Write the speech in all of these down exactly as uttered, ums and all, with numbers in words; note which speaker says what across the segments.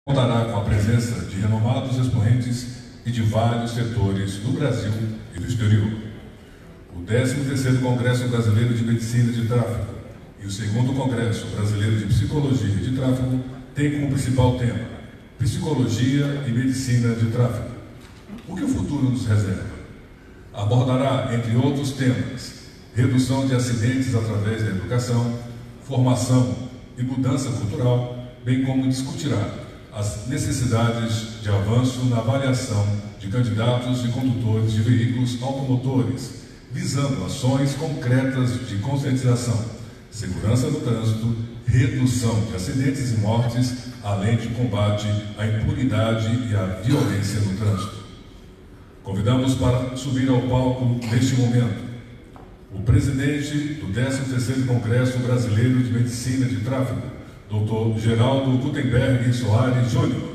Speaker 1: Contará com a presença de renomados expoentes e de vários setores do Brasil e do exterior. O décimo terceiro Congresso Brasileiro de Medicina de Tráfego e o segundo Congresso Brasileiro de Psicologia de Tráfego têm como principal tema Psicologia e Medicina de Tráfego. O que o futuro nos reserva? Abordará, entre outros temas, redução de acidentes através da educação, formação e mudança cultural, bem como discutirá as necessidades de avanço na avaliação de candidatos e condutores de veículos automotores, visando ações concretas de conscientização, segurança no trânsito, redução de acidentes e mortes, além de combate à impunidade e à violência no trânsito. Convidamos para subir ao palco neste momento o presidente do décimo terceiro Congresso Brasileiro de Medicina de Tráfego, doutor Geraldo Gutenberg Soares Júnior.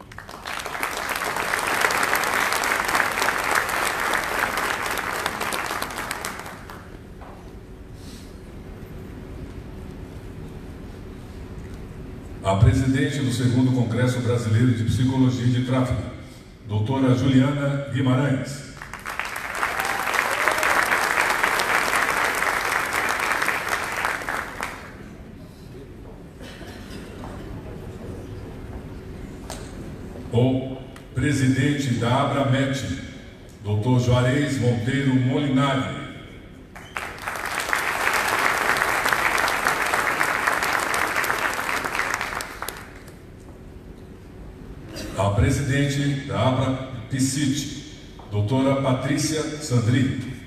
Speaker 1: A presidente do segundo Congresso Brasileiro de Psicologia de Tráfego, doutora Juliana Guimarães. O presidente da Abramet, doutor Juarez Monteiro Molinari. A presidente da Abrapsite, doutora Patrícia Sandri.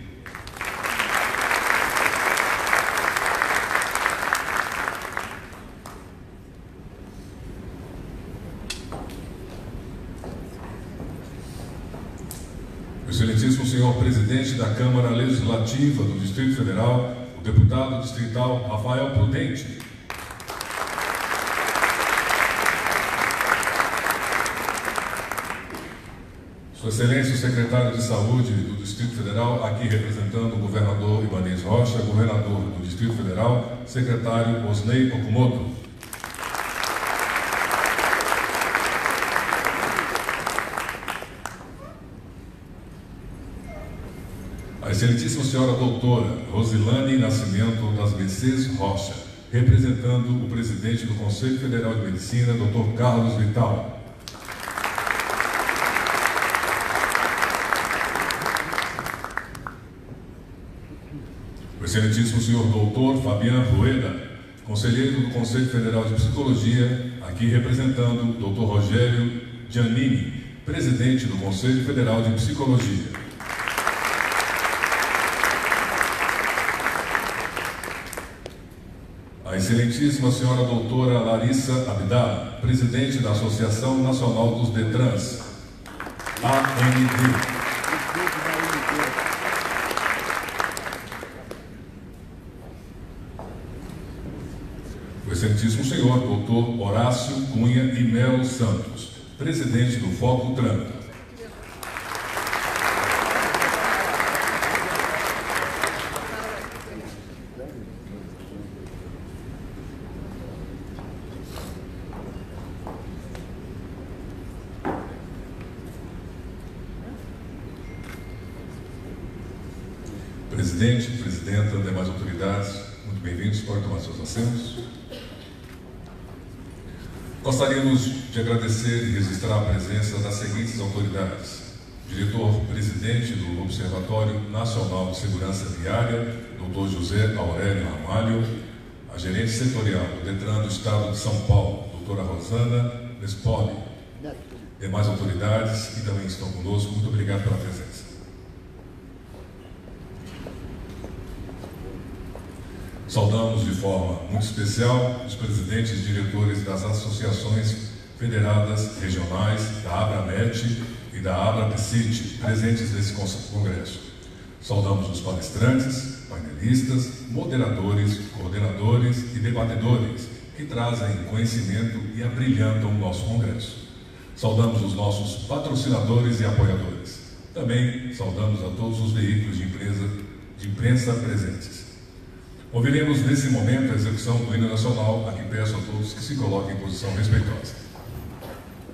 Speaker 1: Excelentíssimo senhor presidente da Câmara Legislativa do Distrito Federal, o deputado distrital Rafael Prudente. Sua Excelência, o secretário de Saúde do Distrito Federal, aqui representando o governador Ibanez Rocha, governador do Distrito Federal, secretário Osnei Okumoto. A Excelentíssima Senhora Doutora Rosilane Nascimento das Mercês Rocha, representando o presidente do Conselho Federal de Medicina, doutor Carlos Vital. O Excelentíssimo Senhor Doutor Fabian Rueda, conselheiro do Conselho Federal de Psicologia, aqui representando o doutor Rogério Giannini, presidente do Conselho Federal de Psicologia. A Excelentíssima Senhora Doutora Larissa Abdala, presidente da Associação Nacional dos Detrans, A N D. O Excelentíssimo Senhor doutor Horácio Cunha e Melo Santos, presidente do Foco Trânsito. Presidente, presidenta, demais autoridades, muito bem-vindos, podem tomar seus assentos. Gostaríamos de agradecer e registrar a presença das seguintes autoridades: diretor-presidente do Observatório Nacional de Segurança Viária, doutor José Aurélio Ramalho, a gerente setorial do Detran do Estado de São Paulo, doutora Rosana Nespoli, demais autoridades que também estão conosco, muito obrigado pela presença. Saudamos de forma muito especial os presidentes e diretores das associações federadas regionais da Abramet e da Abrapsite, presentes nesse congresso. Saudamos os palestrantes, painelistas, moderadores, coordenadores e debatedores que trazem conhecimento e abrilhantam o nosso congresso. Saudamos os nossos patrocinadores e apoiadores. Também saudamos a todos os veículos de, empresa, de imprensa presentes. Ouviremos nesse momento a execução do hino nacional, a que peço a todos que se coloquem em posição respeitosa.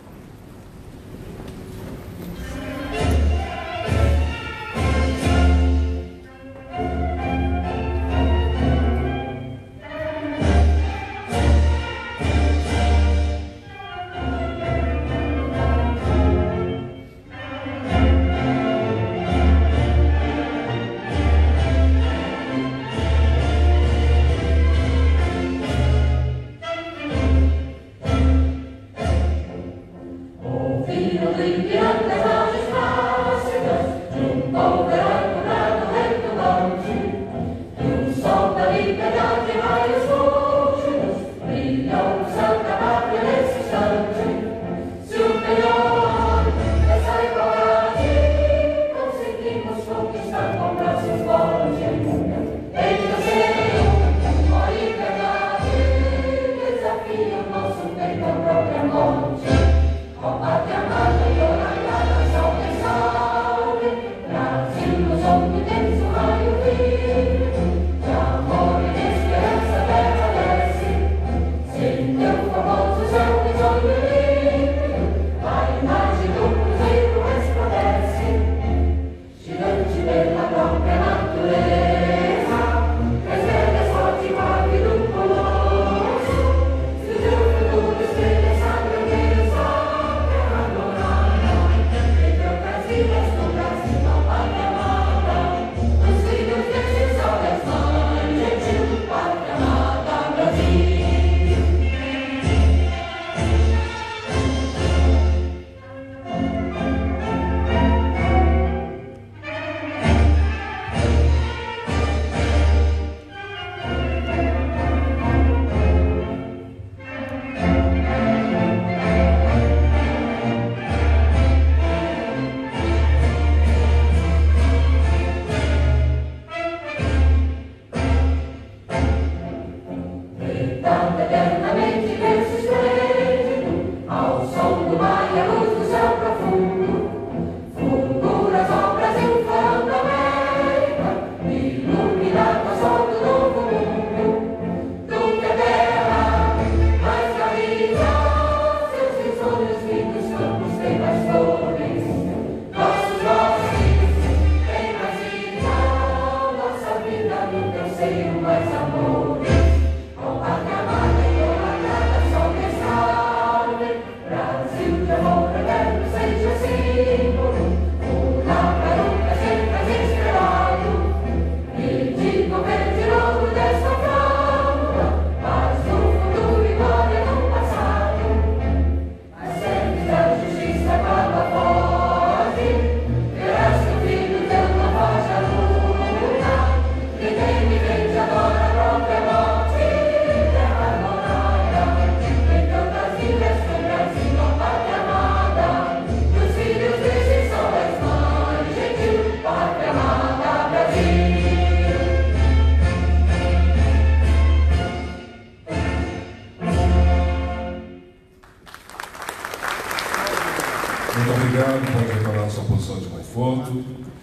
Speaker 1: Muito obrigado, pode retornar à sua posição de conforto.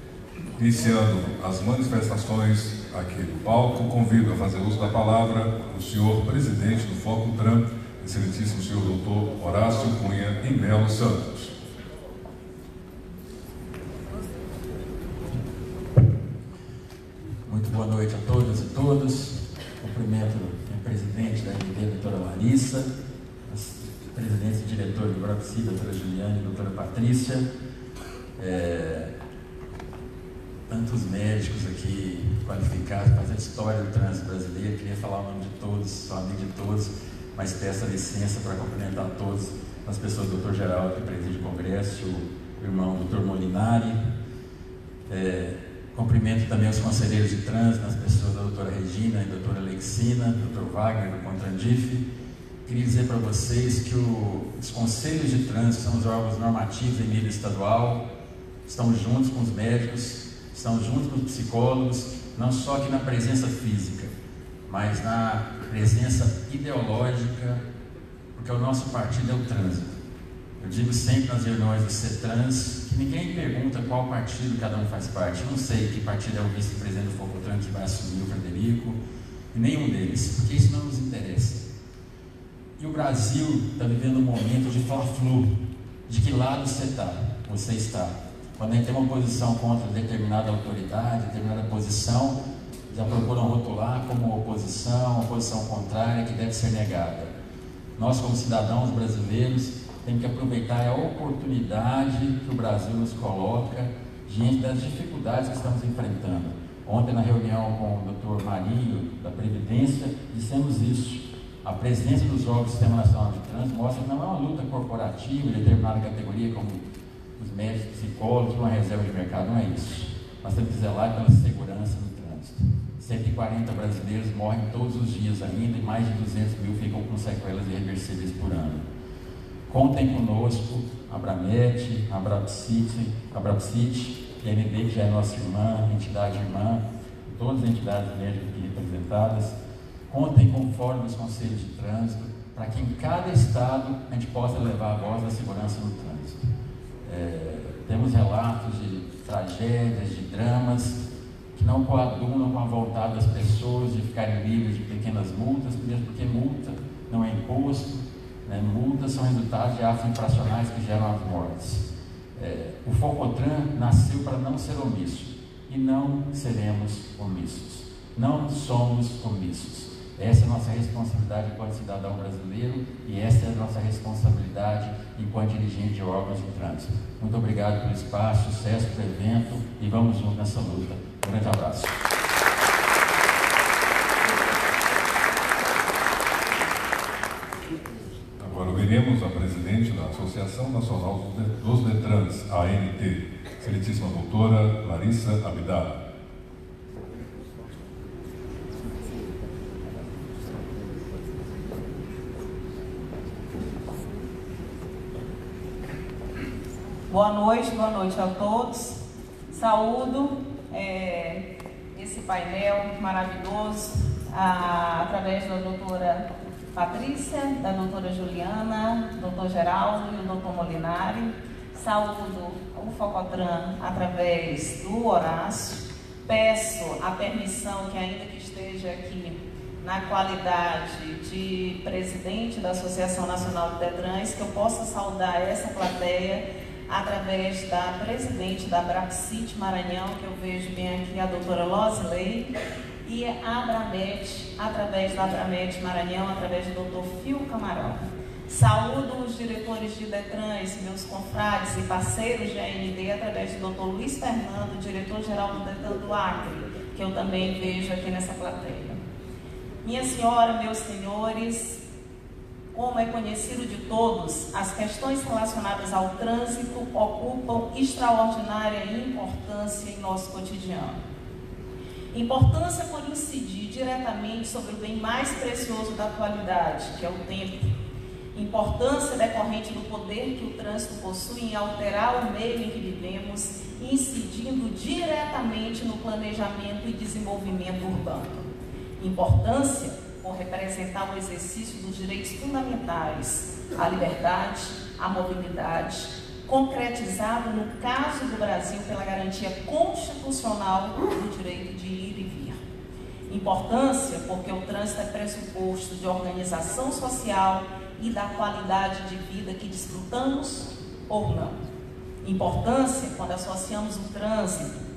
Speaker 1: Iniciando as manifestações aqui no palco, convido a fazer uso da palavra o senhor presidente do Focutran, excelentíssimo senhor doutor Horácio Cunha e Melo Santos.
Speaker 2: Muito boa noite a todas e todos. Cumprimento a presidente da R D, doutora Larissa, as presidentes e diretores do Brapsi, doutora Juliane e doutora Patrícia, é, tantos médicos aqui qualificados para fazer a história do trânsito brasileiro. Queria falar o nome de todos, sou amigo de todos, mas peço a licença para cumprimentar todos, as pessoas do doutor Geraldo, que preside o congresso, o irmão doutor Molinari, é, cumprimento também os conselheiros de trânsito, as pessoas da doutora Regina e doutora Alexina, doutor Wagner, do Contrandif. Queria dizer para vocês que o, os conselhos de trânsito são os órgãos normativos em nível estadual, estão juntos com os médicos, estão juntos com os psicólogos, não só aqui na presença física, mas na presença ideológica, porque o nosso partido é o trânsito. Eu digo sempre nas reuniões do CETRANS que ninguém pergunta qual partido cada um faz parte. Eu não sei que partido é o vice-presidente do Focutran que vai assumir, o Frederico, e nenhum deles, porque isso não nos interessa. E o Brasil está vivendo um momento de fla-flu. De que lado você está? Você está. Quando a gente tem uma posição contra determinada autoridade, determinada posição, já procuram rotular como oposição, oposição contrária que deve ser negada. Nós, como cidadãos brasileiros, temos que aproveitar a oportunidade que o Brasil nos coloca diante das dificuldades que estamos enfrentando. Ontem, na reunião com o doutor Marinho, da Previdência, dissemos isso. A presença dos órgãos do Sistema Nacional de Trânsito mostra que não é uma luta corporativa de determinada categoria, como os médicos, psicólogos, uma reserva de mercado, não é isso. Nós temos que zelar pela segurança no trânsito. cento e quarenta brasileiros morrem todos os dias ainda e mais de duzentos mil ficam com sequelas irreversíveis por ano. Contem conosco, a Abramet, a Abrapsit, a Abrapsit, a M B, que já é nossa irmã, entidade irmã, todas as entidades médicas aqui representadas. Contem com o Fórum dos Conselhos de Trânsito, para que em cada estado a gente possa levar a voz da segurança no trânsito. É, temos relatos de tragédias, de dramas, que não coadunam com a vontade das pessoas de ficarem livres de pequenas multas, mesmo porque multa não é imposto, né? Multas são resultados de atos infracionais que geram as mortes. É, o Focotran nasceu para não ser omisso, e não seremos omissos. Não somos omissos. Essa é a nossa responsabilidade enquanto cidadão brasileiro, e essa é a nossa responsabilidade enquanto dirigente de órgãos de trânsito. Muito obrigado pelo espaço, sucesso para o evento, e vamos juntos nessa luta. Um grande abraço.
Speaker 1: Agora ouviremos a presidente da Associação Nacional dos Detrans, A N T, excelentíssima doutora Larissa Abdala.
Speaker 3: Boa noite, boa noite a todos. Saúdo é, esse painel maravilhoso a, através da doutora Patrícia, da doutora Juliana, doutor Geraldo e o doutor Molinari. Saúdo o Focotran através do Horácio. Peço a permissão que, ainda que esteja aqui na qualidade de presidente da Associação Nacional de Detrans, que eu possa saudar essa plateia através da presidente da Abracit Maranhão, que eu vejo bem aqui, a doutora Losley, e a Abramet, através da Abramet Maranhão, através do doutor Fio Camarão. Saúdo os diretores de Detrans, meus confrades e parceiros de A N D, através do doutor Luiz Fernando, diretor-geral do Detran do Acre, que eu também vejo aqui nessa plateia. Minha senhora, meus senhores, como é conhecido de todos, as questões relacionadas ao trânsito ocupam extraordinária importância em nosso cotidiano. Importância por incidir diretamente sobre o bem mais precioso da atualidade, que é o tempo. Importância decorrente do poder que o trânsito possui em alterar o meio em que vivemos, incidindo diretamente no planejamento e desenvolvimento urbano. Importância por representar o exercício dos direitos fundamentais, a liberdade, a mobilidade, concretizado no caso do Brasil pela garantia constitucional do direito de ir e vir. Importância porque o trânsito é pressuposto de organização social e da qualidade de vida que desfrutamos ou não. Importância quando associamos o trânsito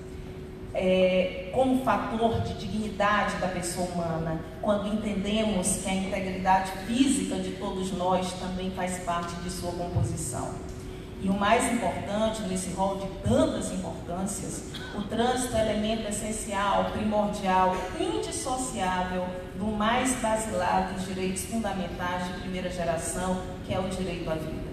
Speaker 3: É, como fator de dignidade da pessoa humana, quando entendemos que a integridade física de todos nós também faz parte de sua composição. E o mais importante nesse rol de tantas importâncias, o trânsito é elemento essencial, primordial, indissociável do mais basilar dos direitos fundamentais de primeira geração, que é o direito à vida.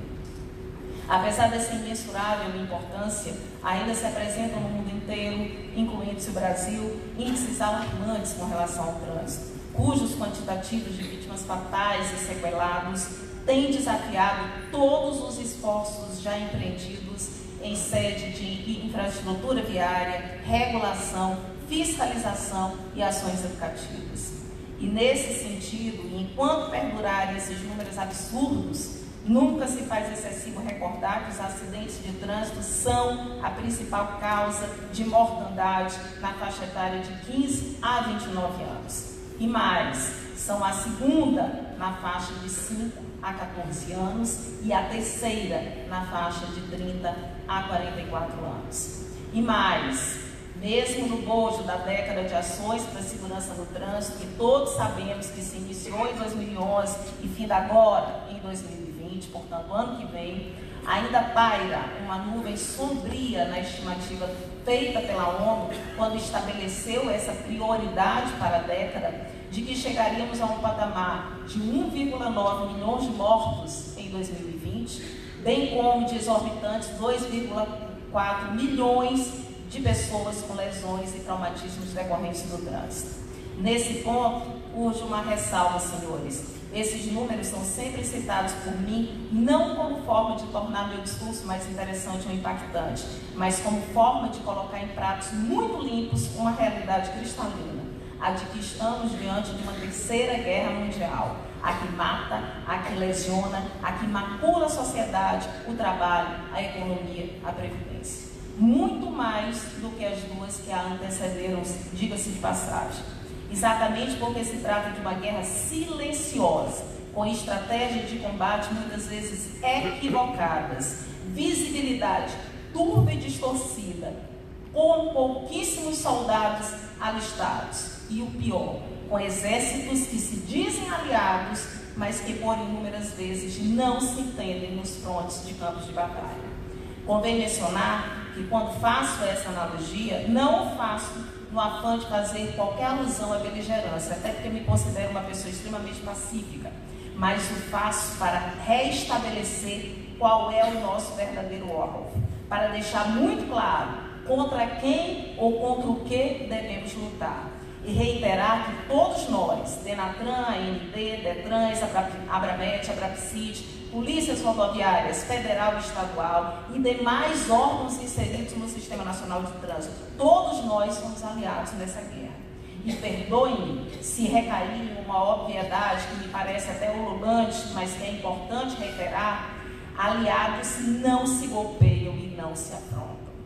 Speaker 3: Apesar dessa imensurável importância, ainda se apresentam no mundo inteiro, incluindo-se o Brasil, índices alarmantes com relação ao trânsito, cujos quantitativos de vítimas fatais e sequelados têm desafiado todos os esforços já empreendidos em sede de infraestrutura viária, regulação, fiscalização e ações educativas. E nesse sentido, enquanto perdurarem esses números absurdos, nunca se faz excessivo recordar que os acidentes de trânsito são a principal causa de mortandade na faixa etária de quinze a vinte e nove anos. E mais, são a segunda na faixa de cinco a quatorze anos e a terceira na faixa de trinta a quarenta e quatro anos. E mais, mesmo no bojo da década de ações para a segurança do trânsito, que todos sabemos que se iniciou em dois mil e onze e finda agora em dois mil e vinte, portanto, ano que vem, ainda paira uma nuvem sombria na estimativa feita pela ONU quando estabeleceu essa prioridade para a década de que chegaríamos a um patamar de um vírgula nove milhões de mortos em dois mil e vinte, bem como de exorbitantes dois vírgula quatro milhões de pessoas com lesões e traumatismos decorrentes do trânsito. Nesse ponto, urge uma ressalva, senhores. Esses números são sempre citados por mim, não como forma de tornar meu discurso mais interessante ou impactante, mas como forma de colocar em pratos muito limpos uma realidade cristalina, a de que estamos diante de uma terceira guerra mundial, a que mata, a que lesiona, a que macula a sociedade, o trabalho, a economia, a previdência. Muito mais do que as duas que a antecederam, diga-se de passagem. Exatamente porque se trata de uma guerra silenciosa, com estratégia de combate muitas vezes equivocadas, visibilidade turva e distorcida, com pouquíssimos soldados alistados e o pior, com exércitos que se dizem aliados, mas que por inúmeras vezes não se entendem nos frontes de campos de batalha. Convém mencionar que quando faço essa analogia, não o faço no afã de fazer qualquer alusão à beligerância, até porque me considero uma pessoa extremamente pacífica, mas o faço para restabelecer qual é o nosso verdadeiro alvo, para deixar muito claro contra quem ou contra o que devemos lutar. E reiterar que todos nós, Denatran, A N D, Detrans, Abramet, Abrapcit, polícias rodoviárias, federal e estadual e demais órgãos inseridos no Sistema Nacional de Trânsito, todos nós somos aliados nessa guerra. E perdoem-me se recair em uma obviedade que me parece até ululante, mas que é importante reiterar: aliados não se golpeiam e não se afrontam.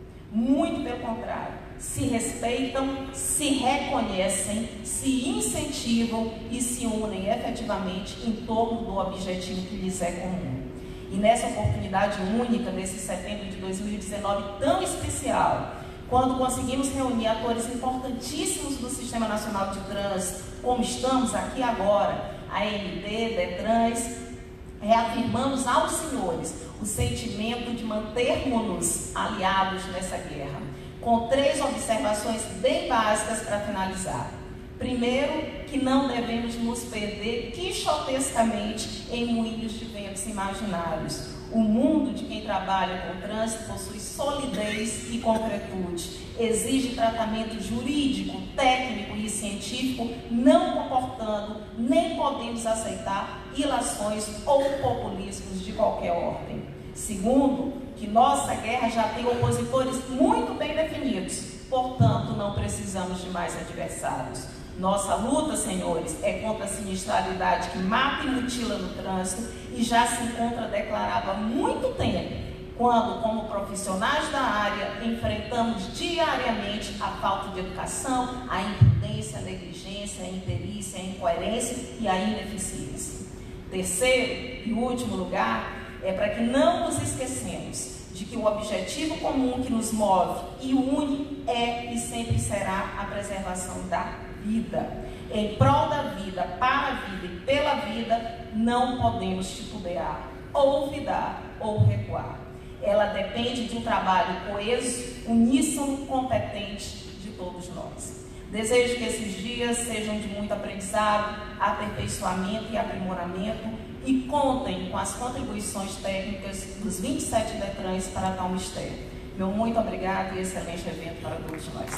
Speaker 3: Muito pelo contrário, se respeitam, se reconhecem, se incentivam e se unem efetivamente em torno do objetivo que lhes é comum. E nessa oportunidade única, nesse setembro de dois mil e dezenove tão especial, quando conseguimos reunir atores importantíssimos do Sistema Nacional de Trânsito, como estamos aqui agora, a A N D, Detrans, reafirmamos aos senhores o sentimento de mantermos-nos aliados nessa guerra, com três observações bem básicas para finalizar. Primeiro, que não devemos nos perder quixotescamente em moinhos de ventos imaginários. O mundo de quem trabalha com trânsito possui solidez e concretude, exige tratamento jurídico, técnico e científico, não comportando, nem podemos aceitar ilações ou populismos de qualquer ordem. Segundo, que nossa guerra já tem opositores muito bem definidos, portanto não precisamos de mais adversários. Nossa luta, senhores, é contra a sinistralidade que mata e mutila no trânsito e já se encontra declarado há muito tempo, quando, como profissionais da área, enfrentamos diariamente a falta de educação, a imprudência, a negligência, a imperícia, a incoerência e a ineficiência. Terceiro e último lugar, é para que não nos esquecemos de que o objetivo comum que nos move e une é e sempre será a preservação da vida. Em prol da vida, para a vida e pela vida, não podemos titubear, ou olvidar, ou recuar. Ela depende de um trabalho coeso, uníssono, competente de todos nós. Desejo que esses dias sejam de muito aprendizado, aperfeiçoamento e aprimoramento e contem com as contribuições técnicas dos vinte e sete Detrans para tal mistério. Meu muito obrigado e excelente evento para todos nós.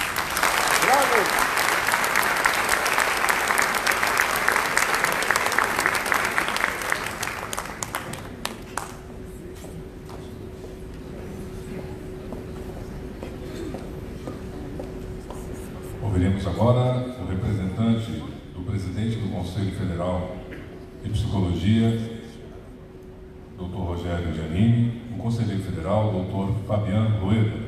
Speaker 4: Bravo!
Speaker 1: Ouviremos agora o representante do presidente do Conselho Federal de Psicologia, doutor Rogério Giannini, o conselheiro federal, doutor Fabiano Rueda.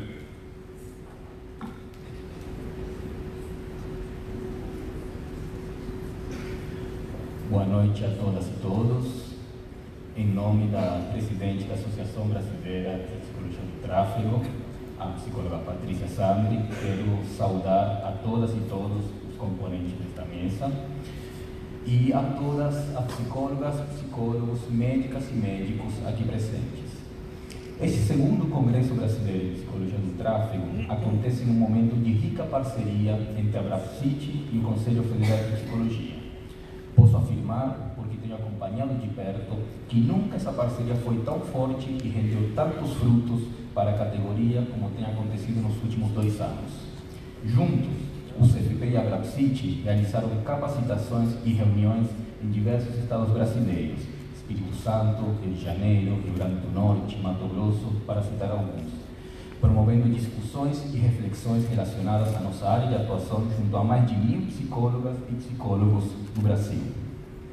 Speaker 5: Boa noite a todas e todos. Em nome da presidente da Associação Brasileira de Psicologia do Tráfego, a psicóloga Patrícia Sandri, quero saudar a todas e todos os componentes desta mesa e a todas as psicólogas, psicólogos, médicas e médicos aqui presentes. Este segundo Congresso Brasileiro de Psicologia do Tráfego acontece num momento de rica parceria entre a Abrapcit e o Conselho Federal de Psicologia. Posso afirmar, porque tenho acompanhado de perto, que nunca essa parceria foi tão forte e rendeu tantos frutos para a categoria como tem acontecido nos últimos dois anos. Juntos, o C F P e a Abrapcit realizaram capacitações e reuniões em diversos estados brasileiros, Espírito Santo, Rio de Janeiro, Rio Grande do Norte, Mato Grosso, para citar alguns, promovendo discussões e reflexões relacionadas à nossa área de atuação junto a mais de mil psicólogas e psicólogos no Brasil.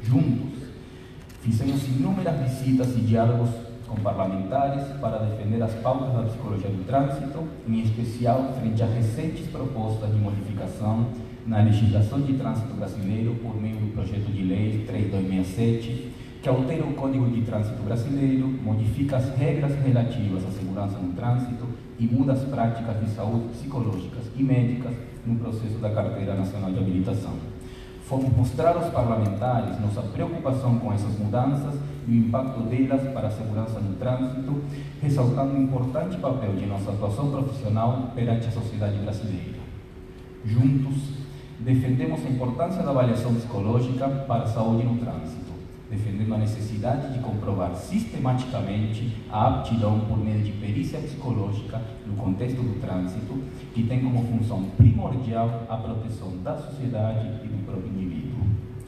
Speaker 5: Juntos, fizemos inúmeras visitas e diálogos com parlamentares para defender as pautas da psicologia do trânsito, em especial frente às recentes propostas de modificação na legislação de trânsito brasileiro por meio do projeto de lei três mil duzentos e sessenta e sete, que altera o Código de Trânsito brasileiro, modifica as regras relativas à segurança no trânsito e muda as práticas de saúde psicológicas e médicas no processo da Carteira Nacional de Habilitação. Fomos mostrar aos parlamentares nossa preocupação com essas mudanças e o impacto delas para a segurança no trânsito, ressaltando o importante papel de nossa atuação profissional perante a sociedade brasileira. Juntos, defendemos a importância da avaliação psicológica para a saúde no trânsito, defendendo a necessidade de comprovar sistematicamente a aptidão por meio de perícia psicológica no contexto do trânsito, que tem como função primordial a proteção da sociedade e do próprio indivíduo.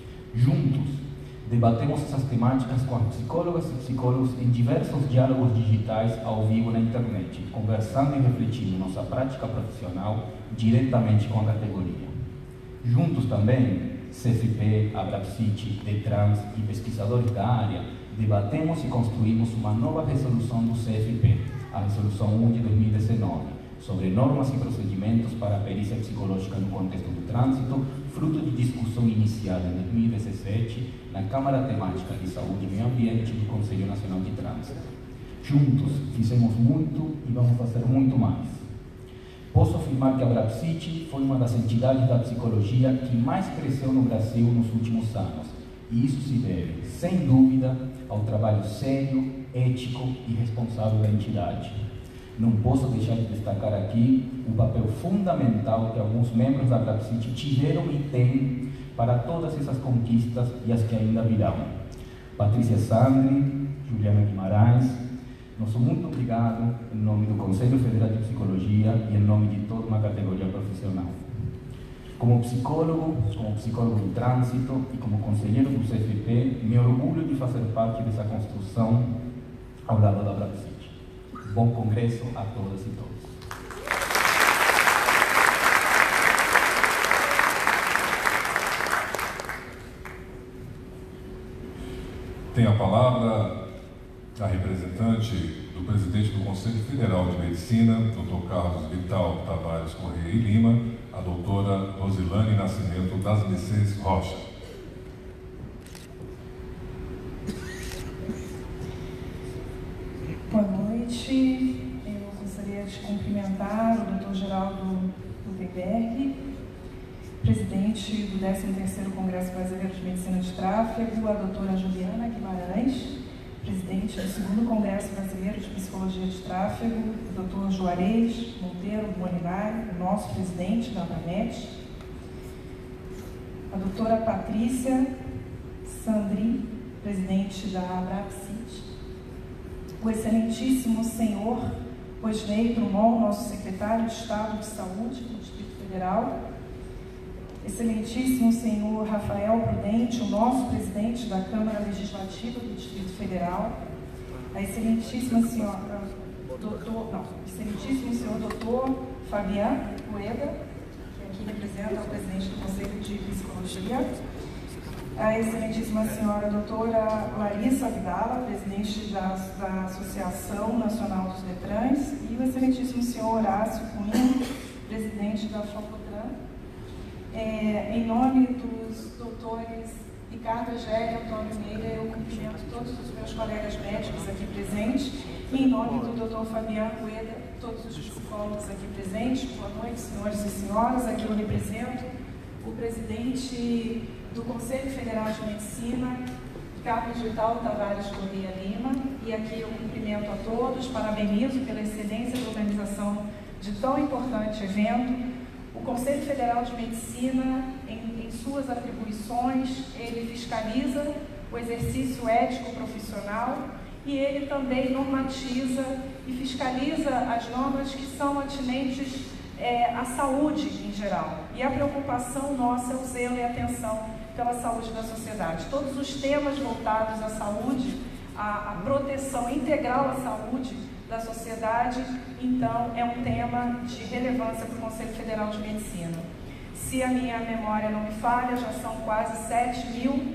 Speaker 5: Juntos, debatemos essas temáticas com as psicólogas e psicólogos em diversos diálogos digitais ao vivo na internet, conversando e refletindo nossa prática profissional diretamente com a categoria. Juntos também, C F P, Abrapsit, Detrans e pesquisadores da área, debatemos e construímos uma nova resolução do C F P, a Resolução um de dois mil e dezenove, sobre normas e procedimentos para a perícia psicológica no contexto do trânsito, fruto de discussão iniciada em dois mil e dezessete na Câmara Temática de Saúde e Meio Ambiente do Conselho Nacional de Trânsito. Juntos, fizemos muito e vamos fazer muito mais. Posso afirmar que a Abrapsit foi uma das entidades da psicologia que mais cresceu no Brasil nos últimos anos, e isso se deve, sem dúvida, ao trabalho sério, ético e responsável da entidade. Não posso deixar de destacar aqui o papel fundamental que alguns membros da Abrapsit tiveram e têm para todas essas conquistas e as que ainda virão. Patrícia Sandri, Juliana Guimarães, nosso muito obrigado em nome do Conselho Federal de Psicologia e em nome de toda uma categoria profissional. Como psicólogo, como psicólogo do trânsito e como conselheiro do C F P, me orgulho de fazer parte dessa construção ao lado da Abrapsit. Bom congresso a todas e todos.
Speaker 1: Tem a palavra a representante do presidente do Conselho Federal de Medicina, doutor Carlos Vital Tavares Correia e Lima, a doutora Rosilane Nascimento das Mercedes Rocha.
Speaker 6: Boa noite. Eu gostaria de cumprimentar o doutor Geraldo Lutemberg, presidente do décimo terceiro Congresso Brasileiro de Medicina de Tráfego, a doutora Juliana Guimarães, presidente do segundo Congresso Brasileiro de Psicologia de Tráfego, o doutor Juarez Monteiro Molinari, o nosso presidente da ANAMET, a doutora Patrícia Sandri, presidente da Abrapsit, o excelentíssimo senhor Osnei Drummond, nosso secretário de Estado de Saúde do Distrito Federal, excelentíssimo senhor Rafael Prudente, o nosso presidente da Câmara Legislativa do Distrito Federal, a excelentíssima senhora, doutor, não, excelentíssimo senhor doutor Fabian Rueda, que aqui representa o presidente do Conselho de Psicologia, a excelentíssima senhora doutora Larissa Abdala, presidente da, da Associação Nacional dos Detrans, e o excelentíssimo senhor Horácio Cunha, presidente da FOCOTRAN. É, em nome dos doutores Ricardo Egélia e Antônio Meira, eu cumprimento todos os meus colegas médicos aqui presentes, e em nome do doutor Fabiano Rueda, todos os psicólogos aqui presentes. Boa noite, senhores e senhoras. Aqui eu represento o presidente do Conselho Federal de Medicina, Carlos Vital Tavares Correia Lima, e aqui eu cumprimento a todos, parabenizo pela excelência da organização de tão importante evento. O Conselho Federal de Medicina, em, em suas atribuições, ele fiscaliza o exercício ético profissional e ele também normatiza e fiscaliza as normas que são atinentes é, à saúde em geral. E a preocupação nossa é o zelo e a atenção pela saúde da sociedade. Todos os temas voltados à saúde, à, à proteção integral à saúde da sociedade, então, é um tema de relevância para o Conselho Federal de Medicina. Se a minha memória não me falha, já são quase sete mil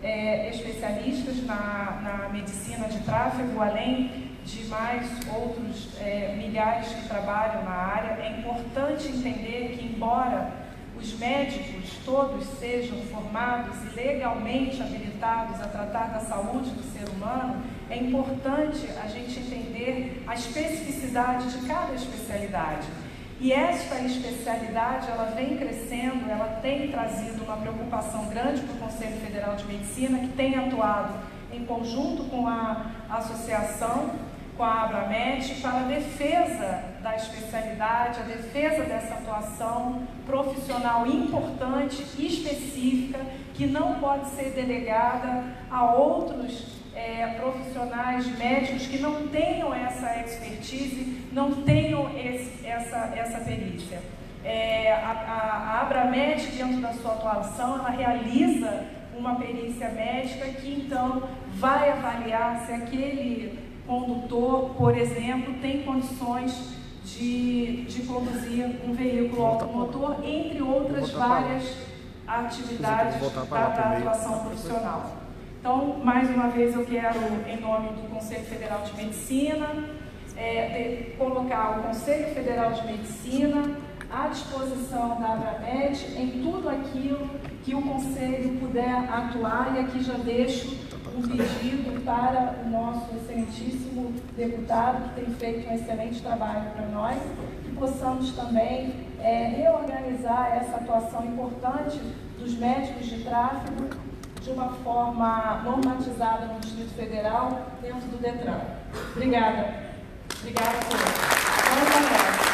Speaker 6: é, especialistas na, na medicina de tráfego, além de mais outros é, milhares que trabalham na área. É importante entender que, embora os médicos todos sejam formados e legalmente habilitados a tratar da saúde do ser humano, é importante a gente entender a especificidade de cada especialidade. E esta especialidade, ela vem crescendo, ela tem trazido uma preocupação grande para o Conselho Federal de Medicina, que tem atuado em conjunto com a associação, com a Abramed, para a defesa da especialidade, a defesa dessa atuação profissional importante e específica, que não pode ser delegada a outros é, profissionais médicos que não tenham essa expertise, não tenham esse, essa, essa perícia. É, a, a, a Abramed, dentro da sua atuação, ela realiza uma perícia médica que então vai avaliar se aquele condutor, por exemplo, tem condições de, de conduzir um veículo automotor, entre outras várias atividades da, da atuação profissional. Então, mais uma vez, eu quero, em nome do Conselho Federal de Medicina, é, de, colocar o Conselho Federal de Medicina à disposição da Abramed em tudo aquilo que o Conselho puder atuar, e aqui já deixo um pedido para o nosso excelentíssimo deputado, que tem feito um excelente trabalho para nós, que possamos também é, reorganizar essa atuação importante dos médicos de tráfego de uma forma normatizada no Distrito Federal, dentro do DETRAN. Obrigada. Obrigada, senhor. Vamos agora.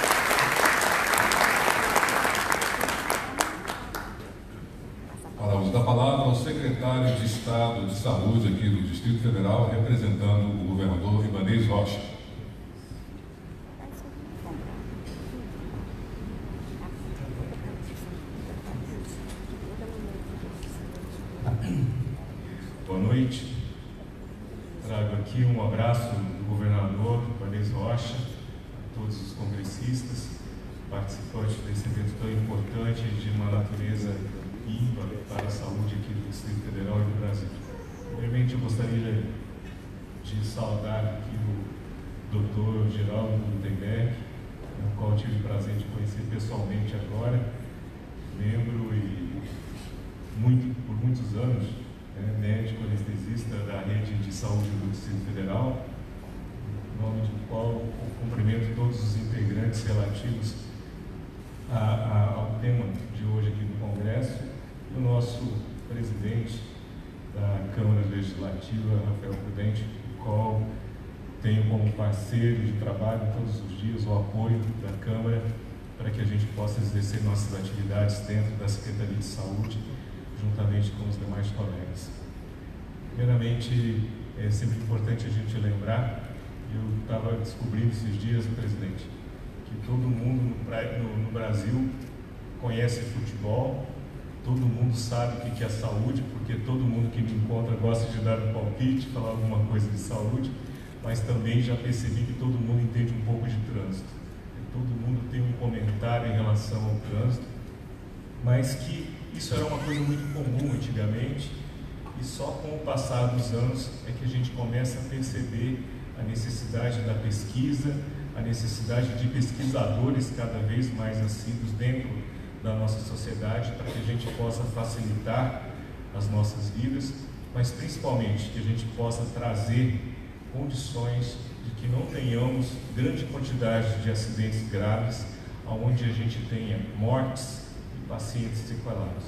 Speaker 1: Dá a palavra ao secretário de Estado de Saúde aqui do Distrito Federal, representando o governador Ibanez Rocha.
Speaker 7: Boa noite. Trago aqui um abraço do governador Ibanez Rocha, a todos os congressistas, participantes desse evento tão importante de uma natureza ímpar para a saúde aqui do Distrito Federal e do Brasil. Primeiramente, eu gostaria de saudar aqui o doutor Geraldo Gutenberg, o qual tive o prazer de conhecer pessoalmente agora, membro e muito, por muitos anos, né, médico anestesista da rede de saúde do Distrito Federal, em nome do qual eu cumprimento todos os integrantes relativos a, a, ao tema de hoje aqui do Congresso, o nosso presidente da Câmara Legislativa, Rafael Prudente, o qual tenho como parceiro de trabalho todos os dias o apoio da Câmara para que a gente possa exercer nossas atividades dentro da Secretaria de Saúde, juntamente com os demais colegas. Primeiramente, é sempre importante a gente lembrar, eu estava descobrindo esses dias, presidente, que todo mundo no, no, no Brasil conhece futebol, todo mundo sabe o que é saúde, porque todo mundo que me encontra gosta de dar um palpite, falar alguma coisa de saúde, mas também já percebi que todo mundo entende um pouco de trânsito. Todo mundo tem um comentário em relação ao trânsito, mas que isso era uma coisa muito comum antigamente, e só com o passar dos anos é que a gente começa a perceber a necessidade da pesquisa, a necessidade de pesquisadores cada vez mais assíduos dentro da nossa sociedade, para que a gente possa facilitar as nossas vidas, mas principalmente que a gente possa trazer condições de que não tenhamos grande quantidade de acidentes graves, onde a gente tenha mortes e pacientes sequelados.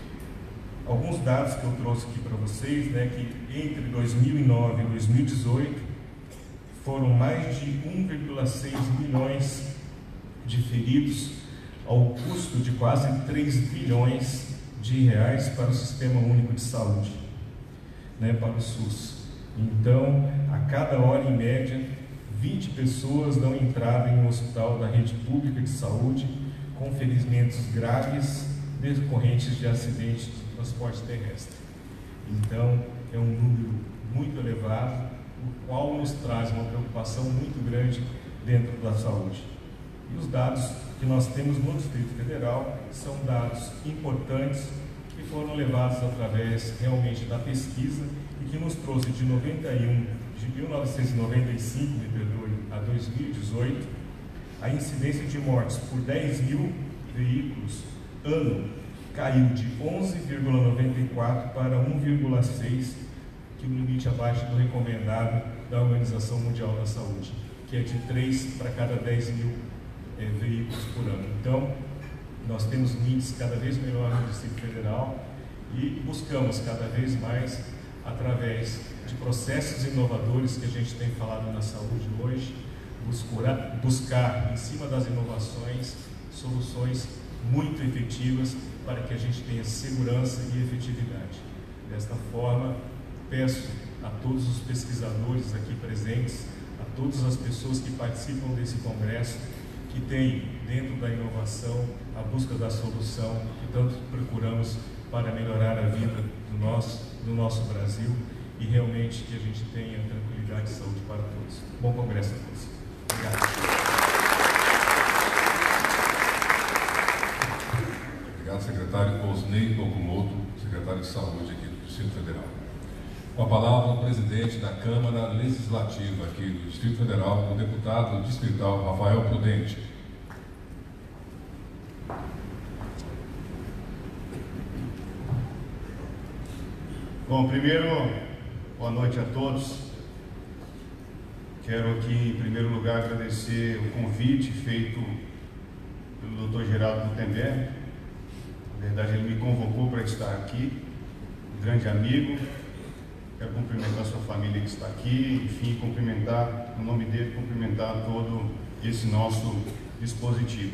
Speaker 7: Alguns dados que eu trouxe aqui para vocês, né, que entre dois mil e nove e dois mil e dezoito foram mais de um vírgula seis milhões de feridos, ao custo de quase três bilhões de reais para o Sistema Único de Saúde, né, para o SUS. Então, a cada hora, em média, vinte pessoas dão entrada em um hospital da rede pública de saúde com ferimentos graves decorrentes de acidentes de transporte terrestre. Então, é um número muito elevado, o qual nos traz uma preocupação muito grande dentro da saúde. E os dados que nós temos no Distrito Federal são dados importantes que foram levados através realmente da pesquisa e que nos trouxe de noventa e um, de mil novecentos e noventa e cinco, me perdoe, a dois mil e dezoito, a incidência de mortes por dez mil veículos ano caiu de onze vírgula noventa e quatro para um vírgula seis, que é o limite abaixo do recomendado da Organização Mundial da Saúde, que é de três para cada dez mil é, veículos por ano. Então, nós temos índices cada vez melhores no Distrito Federal e buscamos cada vez mais, através de processos inovadores que a gente tem falado na saúde hoje, buscar, buscar em cima das inovações, soluções muito efetivas para que a gente tenha segurança e efetividade. Desta forma, peço a todos os pesquisadores aqui presentes, a todas as pessoas que participam desse congresso, que têm dentro da inovação a busca da solução que tanto procuramos para melhorar a vida do nosso, do nosso Brasil e realmente que a gente tenha tranquilidade e saúde para todos. Bom congresso a todos. Obrigado.
Speaker 1: Obrigado, secretário Osnei Okumoto, secretário de Saúde aqui do Distrito Federal. Com a palavra, o presidente da Câmara Legislativa aqui do Distrito Federal, o deputado distrital Rafael Prudente.
Speaker 8: Bom, primeiro, boa noite a todos. Quero aqui, em primeiro lugar, agradecer o convite feito pelo doutor Geraldo Gutenberg. Na verdade, ele me convocou para estar aqui, um grande amigo. Quero cumprimentar a sua família que está aqui, enfim, cumprimentar, no nome dele, cumprimentar todo esse nosso dispositivo.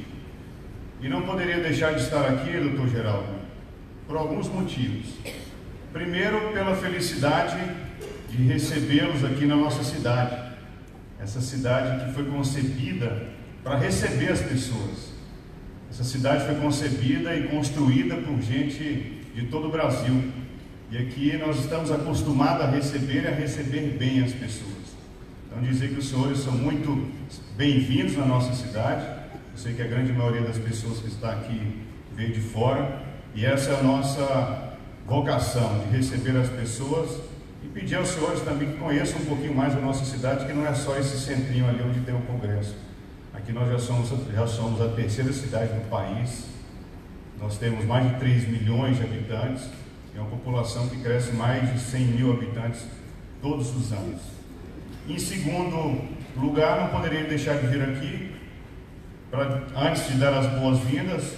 Speaker 8: E não poderia deixar de estar aqui, doutor Geraldo, por alguns motivos. Primeiro, pela felicidade de recebê-los aqui na nossa cidade. Essa cidade que foi concebida para receber as pessoas. Essa cidade foi concebida e construída por gente de todo o Brasil. E aqui nós estamos acostumados a receber e a receber bem as pessoas. Então, dizer que os senhores são muito bem-vindos na nossa cidade. Eu sei que a grande maioria das pessoas que está aqui veio de fora. E essa é a nossa vocação, de receber as pessoas e pedir aos senhores também que conheçam um pouquinho mais a nossa cidade, que não é só esse centrinho ali onde tem o Congresso. Aqui nós já somos, já somos a terceira cidade do país. Nós temos mais de três milhões de habitantes. É uma população que cresce mais de cem mil habitantes todos os anos. Em segundo lugar, não poderia deixar de vir aqui, pra, antes de dar as boas-vindas,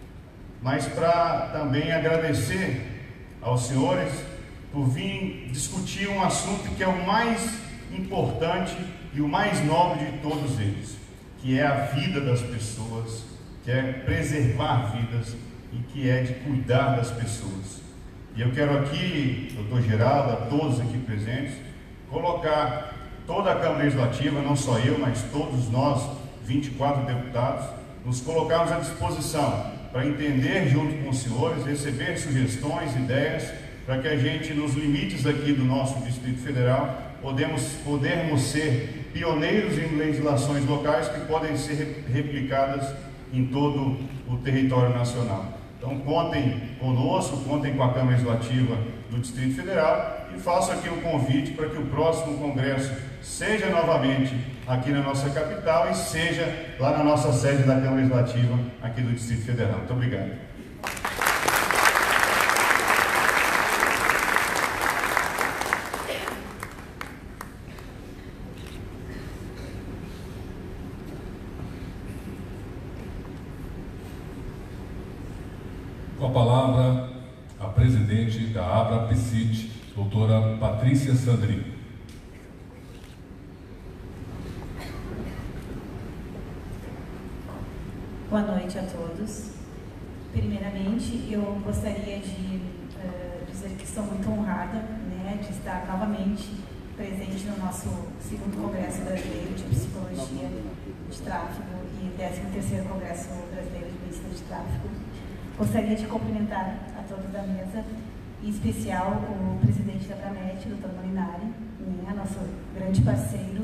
Speaker 8: mas para também agradecer aos senhores por vir discutir um assunto que é o mais importante e o mais nobre de todos eles, que é a vida das pessoas, que é preservar vidas e que é de cuidar das pessoas. E eu quero aqui, doutor Geraldo, a todos aqui presentes, colocar toda a Câmara Legislativa, não só eu, mas todos nós, vinte e quatro deputados, nos colocarmos à disposição para entender junto com os senhores, receber sugestões, ideias, para que a gente, nos limites aqui do nosso Distrito Federal, podemos, podermos ser pioneiros em legislações locais que podem ser replicadas em todo o território nacional. Então, contem conosco, contem com a Câmara Legislativa do Distrito Federal e faço aqui um convite para que o próximo Congresso seja novamente aqui na nossa capital e seja lá na nossa sede da Câmara Legislativa aqui do Distrito Federal. Muito obrigado.
Speaker 1: Com a palavra, a presidente da ABRA-PSIT, doutora Patrícia Sandri.
Speaker 9: Boa noite a todos. Primeiramente, eu gostaria de uh, dizer que estou muito honrada, né, de estar novamente presente no nosso segundo Congresso Brasileiro de Psicologia de Tráfego e décimo terceiro Congresso Brasileiro de Medicina de Tráfego. Gostaria de cumprimentar a todos da mesa, em especial o presidente da Pramet, doutor Molinari, né, nosso grande parceiro,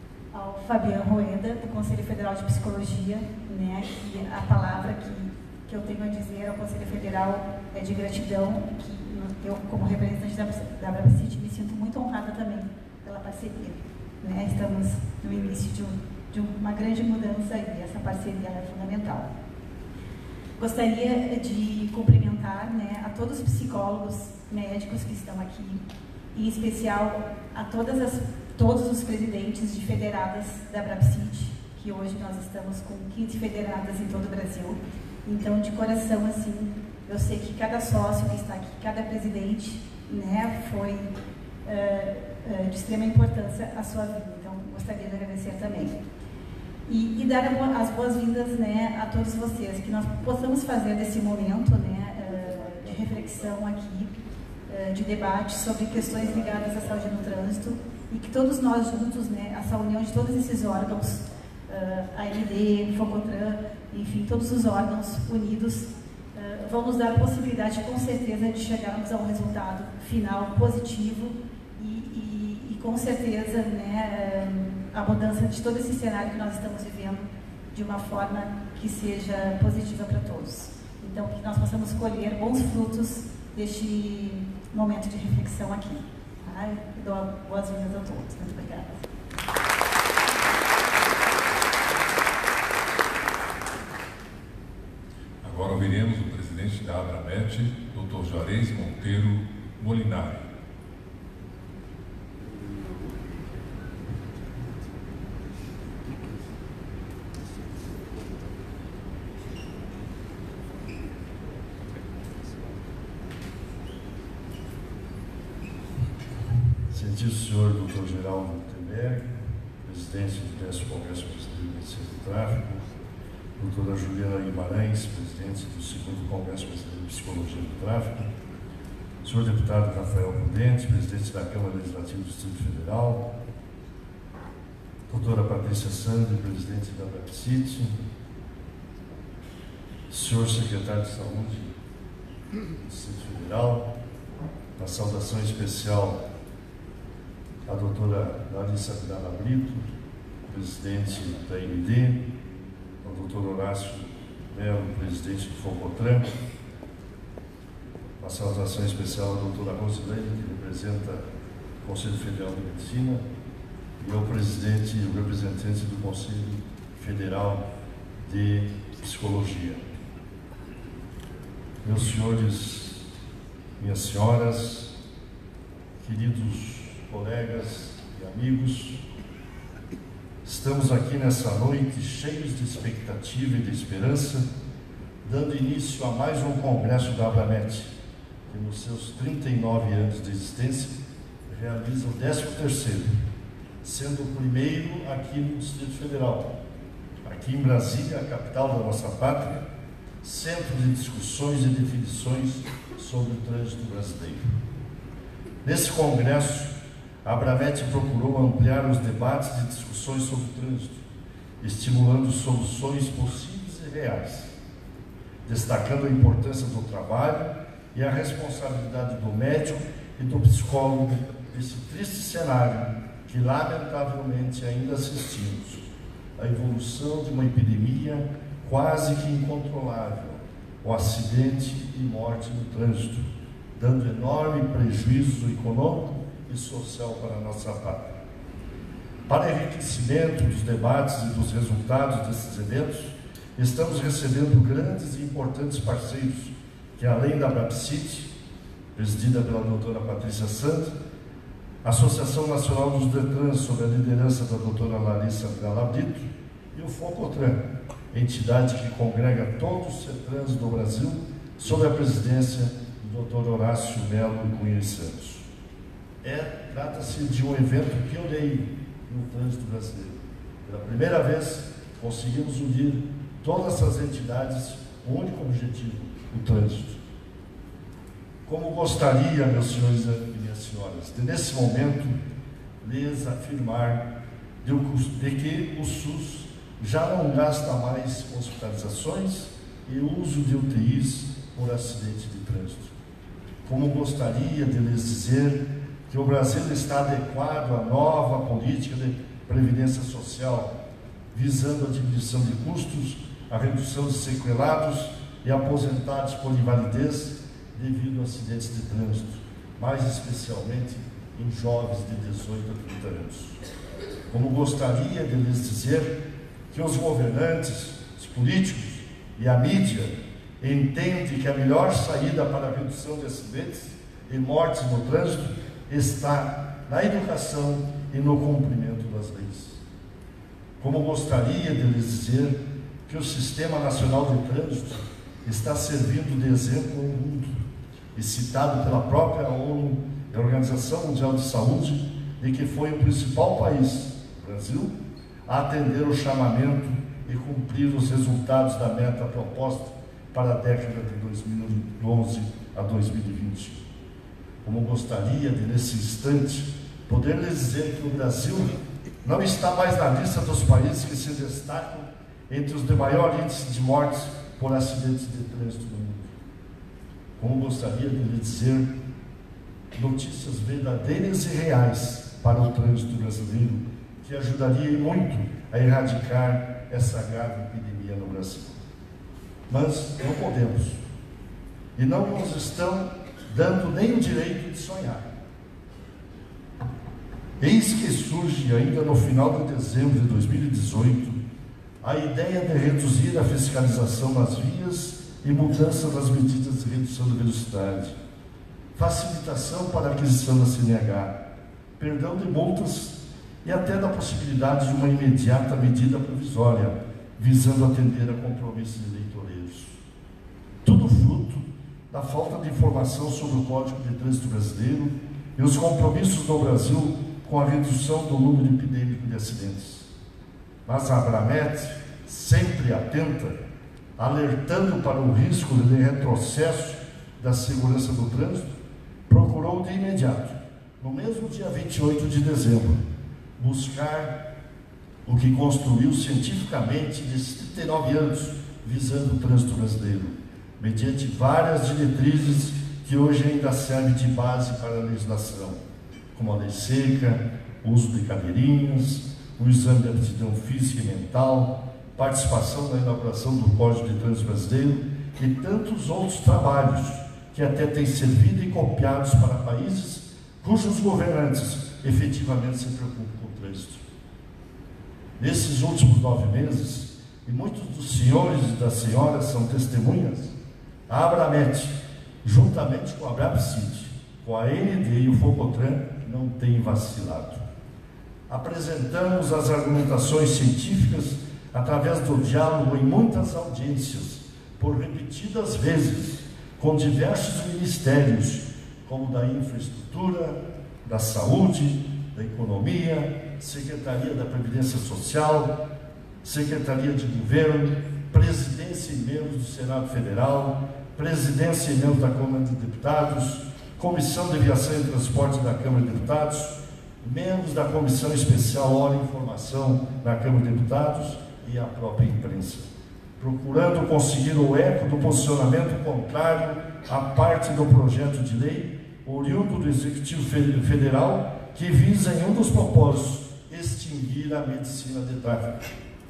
Speaker 9: ao Fabiano Rueda, do Conselho Federal de Psicologia, né, que a palavra que que eu tenho a dizer ao Conselho Federal é de gratidão, que eu, como representante da, da Abrapcit, me sinto muito honrada também pela parceria. Né? Estamos no início de, um, de uma grande mudança e essa parceria é fundamental. Gostaria de cumprimentar, né, a todos os psicólogos, médicos que estão aqui, em especial a todas as, todos os presidentes de federadas da Abrapcit, que hoje nós estamos com quinze federadas em todo o Brasil. Então, de coração, assim, eu sei que cada sócio que está aqui, cada presidente, né, foi uh, uh, de extrema importância à sua vida. Então, gostaria de agradecer também. E, e dar as boas-vindas, né, a todos vocês, que nós possamos fazer desse momento, né, uh, de reflexão aqui, uh, de debate sobre questões ligadas à saúde no trânsito, e que todos nós juntos, né, essa união de todos esses órgãos, uh, a M D, Focotran, enfim, todos os órgãos unidos, uh, vão nos dar a possibilidade, com certeza, de chegarmos a um resultado final positivo e, e, e com certeza, né, uh, a mudança de todo esse cenário que nós estamos vivendo de uma forma que seja positiva para todos. Então, que nós possamos colher bons frutos deste momento de reflexão aqui. Tá? Eu dou boas-vindas a todos. Muito obrigada.
Speaker 1: Agora ouviremos o presidente da Abramet, doutor Juarez Monteiro Molinari.
Speaker 10: Excelentíssimo senhor doutor Geraldo Gutenberg, presidente do décimo Congresso Brasileiro de Medicina do Tráfego, doutora Juliana Guimarães, presidente do segundo Congresso Brasileiro de Psicologia do Tráfego, senhor deputado Rafael Prudente, presidente da Câmara Legislativa do Distrito Federal, doutora Patrícia Sandri, presidente da Abrapcit, senhor secretário de Saúde do Distrito Federal, uma saudação especial à doutora Larissa Vidal Brito, presidente da M D, ao doutor Horácio Melo, presidente do Focotran, uma saudação especial à doutora Rosilene, que representa o Conselho Federal de Medicina, e ao presidente e o representante do Conselho Federal de Psicologia. Meus senhores, minhas senhoras, queridos colegas e amigos, estamos aqui nessa noite cheios de expectativa e de esperança, dando início a mais um congresso da Abramet, que nos seus trinta e nove anos de existência realiza o décimo terceiro, sendo o primeiro aqui no Distrito Federal, aqui em Brasília, a capital da nossa pátria, centro de discussões e definições sobre o trânsito brasileiro. Nesse congresso, a Abramet procurou ampliar os debates e discussões sobre o trânsito, estimulando soluções possíveis e reais, destacando a importância do trabalho e a responsabilidade do médico e do psicólogo nesse triste cenário que, lamentavelmente, ainda assistimos, a evolução de uma epidemia quase que incontrolável, o acidente e morte no trânsito, dando enorme prejuízo econômico e social para a nossa pátria. Para enriquecimento dos debates e dos resultados desses eventos, estamos recebendo grandes e importantes parceiros que, além da Abrapcit, presidida pela doutora Patrícia Sandri, a Associação Nacional dos Detrans, sob a liderança da doutora Larissa Vidal Brito, e o Focotran, entidade que congrega todos os CETRANs do Brasil, sob a presidência do doutor Horácio Melo Cunha Santos. É, trata-se de um evento pioneiro no trânsito brasileiro. Pela primeira vez, conseguimos unir todas essas entidades com um único objetivo, o trânsito. Como gostaria, meus senhores e minhas senhoras, de nesse momento lhes afirmar de, de que o SUS já não gasta mais hospitalizações e uso de U T Is por acidente de trânsito. Como gostaria de lhes dizer que o Brasil está adequado à nova política de previdência social, visando a diminuição de custos, a redução de sequelados e aposentados por invalidez devido a acidentes de trânsito, mais especialmente em jovens de dezoito a trinta anos. Como gostaria de lhes dizer que os governantes, os políticos e a mídia entendem que a melhor saída para a redução de acidentes e mortes no trânsito está na educação e no cumprimento das leis. Como gostaria de lhes dizer que o Sistema Nacional de Trânsito está servindo de exemplo ao mundo e citado pela própria ONU, a Organização Mundial de Saúde, de que foi o principal país, o Brasil, a atender o chamamento e cumprir os resultados da meta proposta para a década de dois mil e onze a dois mil e vinte. Como gostaria de, nesse instante, poder lhes dizer que o Brasil não está mais na lista dos países que se destacam entre os de maior índice de mortes por acidentes de trânsito no mundo. Como gostaria de lhe dizer notícias verdadeiras e reais para o trânsito brasileiro, que ajudaria muito a erradicar essa grave epidemia no Brasil. Mas não podemos, e não nos estão dando nem o direito de sonhar. Eis que surge ainda no final de dezembro de dois mil e dezoito a ideia de reduzir a fiscalização nas vias e mudança das medidas de redução da velocidade, facilitação para a aquisição da C N H, perdão de multas e até da possibilidade de uma imediata medida provisória, visando atender a compromissos eleitoreiros. Tudo fruto da falta de informação sobre o Código de Trânsito Brasileiro e os compromissos do Brasil com a redução do número epidêmico de acidentes. Mas a Abramet, sempre atenta, alertando para o risco de retrocesso da segurança do trânsito, procurou de imediato, no mesmo dia vinte e oito de dezembro, buscar o que construiu cientificamente nesses trinta e nove anos, visando o trânsito brasileiro, mediante várias diretrizes que hoje ainda servem de base para a legislação, como a lei seca, o uso de cadeirinhas, o exame de aptidão física e mental, participação na elaboração do Código de Trânsito Brasileiro e tantos outros trabalhos que até têm servido e copiados para países cujos governantes efetivamente se preocupam com o trânsito. Nesses últimos nove meses, e muitos dos senhores e das senhoras são testemunhas, a Abramet, juntamente com a Abrapcid, com a A N D e o Focotran, não tem vacilado. Apresentamos as argumentações científicas através do diálogo em muitas audiências, por repetidas vezes, com diversos ministérios, como da infraestrutura, da saúde, da economia, Secretaria da Previdência Social, Secretaria de Governo, Presidência e membros do Senado Federal, Presidência e membros da Câmara de Deputados, Comissão de Viação e Transporte da Câmara de Deputados, membros da Comissão Especial Hora e Informação da Câmara de Deputados e a própria imprensa, procurando conseguir o eco do posicionamento contrário à parte do projeto de lei oriundo do Executivo Federal que visa, em um dos propósitos, extinguir a medicina de tráfego.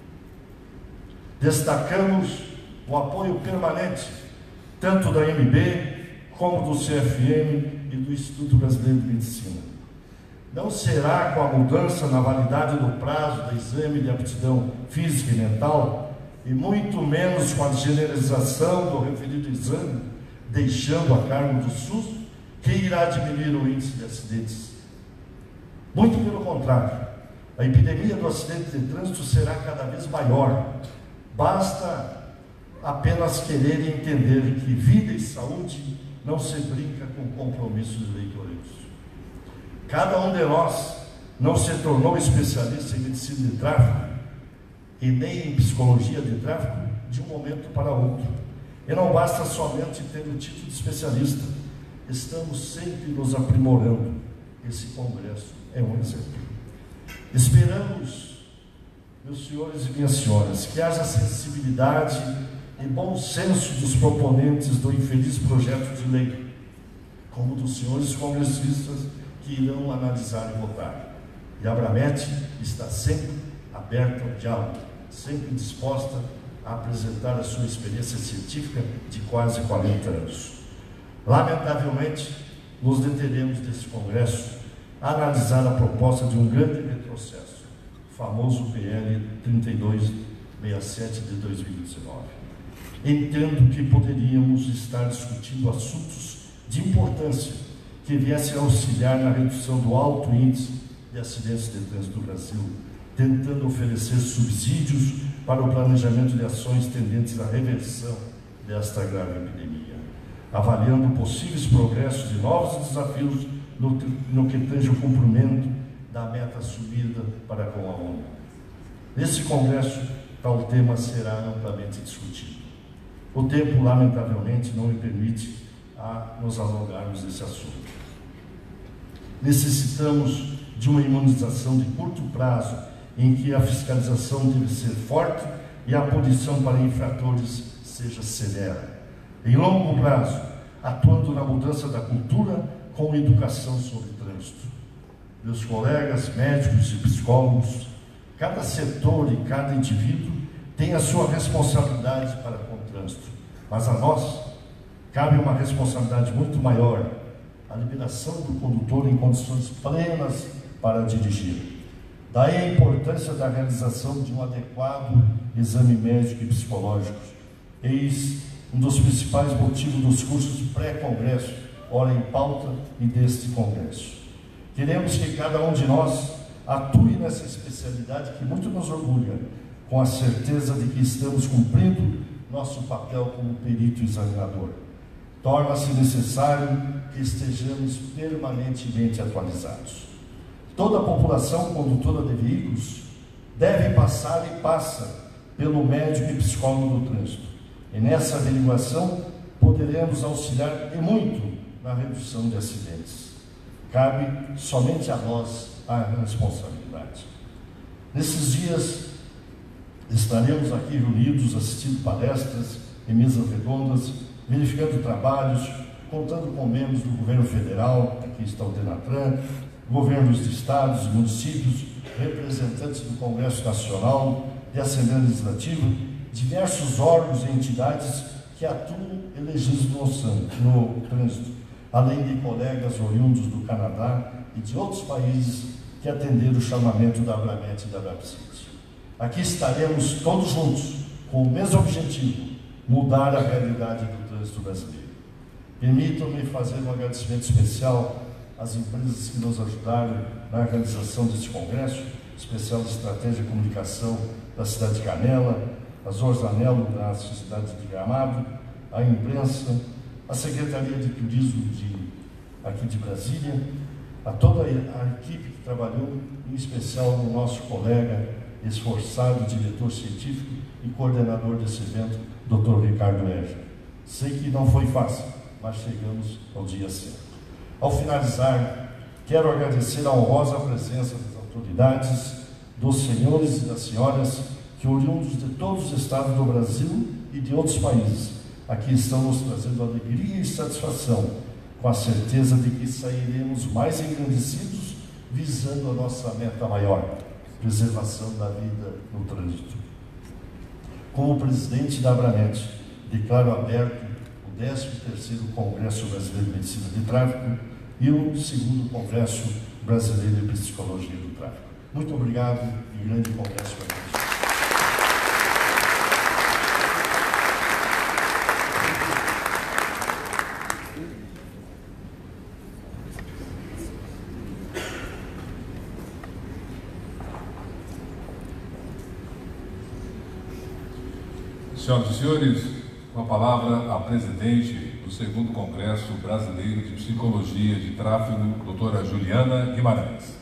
Speaker 10: Destacamos o apoio permanente, tanto da M B, como do C F M e do Instituto Brasileiro de Medicina. Não será com a mudança na validade do prazo do exame de aptidão física e mental, e muito menos com a generalização do referido exame, deixando a cargo do SUS, que irá diminuir o índice de acidentes. Muito pelo contrário, a epidemia do acidente de trânsito será cada vez maior. Basta apenas querer entender que vida e saúde não se brinca com compromissos eleitoreiros. Cada um de nós não se tornou especialista em medicina de tráfego e nem em psicologia de tráfego de um momento para outro. E não basta somente ter o título de especialista. Estamos sempre nos aprimorando. Esse congresso é um exemplo. Esperamos, meus senhores e minhas senhoras, que haja sensibilidade e bom senso dos proponentes do infeliz projeto de lei, como dos senhores congressistas que irão analisar e votar. E a Abramet está sempre aberta ao diálogo, sempre disposta a apresentar a sua experiência científica de quase quarenta anos. Lamentavelmente, nos deteremos desse congresso a analisar a proposta de um grande retrocesso, o famoso P L trinta e dois sessenta e sete de dois mil e dezenove. Entendo que poderíamos estar discutindo assuntos de importância que viessem a auxiliar na redução do alto índice de acidentes de trânsito do Brasil, tentando oferecer subsídios para o planejamento de ações tendentes à reversão desta grave epidemia, avaliando possíveis progressos e novos desafios no, no que tange o cumprimento da meta assumida para com a ONU. Nesse congresso, tal tema será amplamente discutido. O tempo, lamentavelmente, não me permite a nos alongarmos desse assunto. Necessitamos de uma imunização de curto prazo, em que a fiscalização deve ser forte e a punição para infratores seja severa. Em longo prazo, atuando na mudança da cultura com educação sobre trânsito. Meus colegas médicos e psicólogos, cada setor e cada indivíduo tem a sua responsabilidade para com o trânsito, mas a nós cabe uma responsabilidade muito maior, a liberação do condutor em condições plenas para dirigir. Daí a importância da realização de um adequado exame médico e psicológico. Eis um dos principais motivos dos cursos pré-congresso, ora em pauta e deste congresso. Queremos que cada um de nós atue nessa especialidade que muito nos orgulha, com a certeza de que estamos cumprindo nosso papel como perito examinador. Torna-se necessário que estejamos permanentemente atualizados. Toda a população condutora de veículos deve passar e passa pelo médico e psicólogo do trânsito. E nessa averiguação poderemos auxiliar e muito na redução de acidentes. Cabe somente a nós a responsabilidade. Nesses dias estaremos aqui reunidos assistindo palestras e mesas redondas, verificando trabalhos, contando com membros do governo federal, aqui está o Denatran, governos de estados e municípios, representantes do Congresso Nacional, de Assembleia Legislativa, diversos órgãos e entidades que atuam e legislam no trânsito, além de colegas oriundos do Canadá e de outros países que atenderam o chamamento da Abramet e da Brabcit. Aqui estaremos todos juntos, com o mesmo objetivo, mudar a realidade do trânsito brasileiro. Permitam-me fazer um agradecimento especial às empresas que nos ajudaram na realização deste congresso, especial de Estratégia e Comunicação da cidade de Canela, a Zorzanello da cidade de Gramado, a imprensa, a Secretaria de Turismo de, aqui de Brasília, a toda a equipe que trabalhou, em especial o nosso colega esforçado, diretor científico e coordenador desse evento, doutor Ricardo Eger. Sei que não foi fácil, mas chegamos ao dia certo. Ao finalizar, quero agradecer a honrosa presença das autoridades, dos senhores e das senhoras que, oriundos de todos os estados do Brasil e de outros países, aqui estão nos trazendo alegria e satisfação, com a certeza de que sairemos mais engrandecidos, visando a nossa meta maior, preservação da vida no trânsito. Como presidente da Abramet, declaro aberto o décimo terceiro Congresso Brasileiro de Medicina de Tráfego e o segundo Congresso Brasileiro de Psicologia do Tráfego. Muito obrigado e grande congresso para todos.
Speaker 1: Senhoras e senhores, com a palavra a presidente do segundo Congresso Brasileiro de Psicologia de Tráfego, doutora Juliana Guimarães.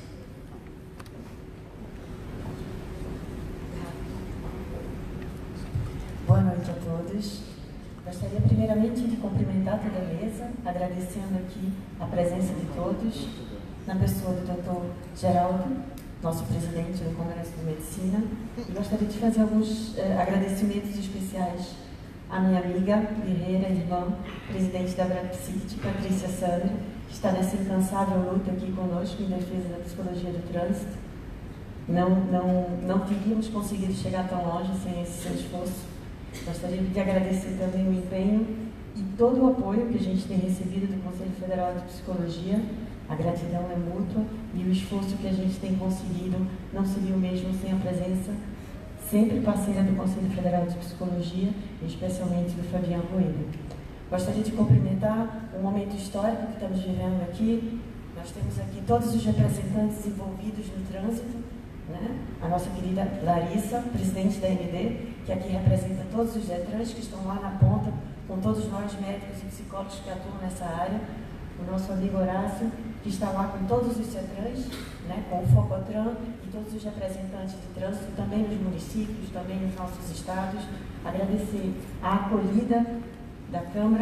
Speaker 11: Boa noite a todos. Gostaria primeiramente de cumprimentar toda a mesa, agradecendo aqui a presença de todos, na pessoa do doutor Geraldo, nosso presidente do Congresso de Medicina, e gostaria de fazer alguns eh, agradecimentos especiais à minha amiga, guerreira, irmã, presidente da Brabcit, Patrícia Sandri, que está nessa incansável luta aqui conosco em defesa da psicologia do trânsito. Não, não, não teríamos conseguido chegar tão longe sem esse seu esforço Gostaria de agradecer também o empenho e todo o apoio que a gente tem recebido do Conselho Federal de Psicologia. A gratidão é mútua e o esforço que a gente tem conseguido não seria o mesmo sem a presença sempre parceira do Conselho Federal de Psicologia, especialmente do Fabiano Coelho. Gostaria de cumprimentar um momento histórico que estamos vivendo aqui. Nós temos aqui todos os representantes envolvidos no trânsito, né? A nossa querida Larissa, presidente da N D, que aqui representa todos os Detrans que estão lá na ponta, com todos nós médicos e psicólogos que atuam nessa área. O nosso amigo Horácio, que está lá com todos os Cetrans, né, com o Focotran e todos os representantes de trânsito, também nos municípios, também nos nossos estados. Agradecer a acolhida da Câmara,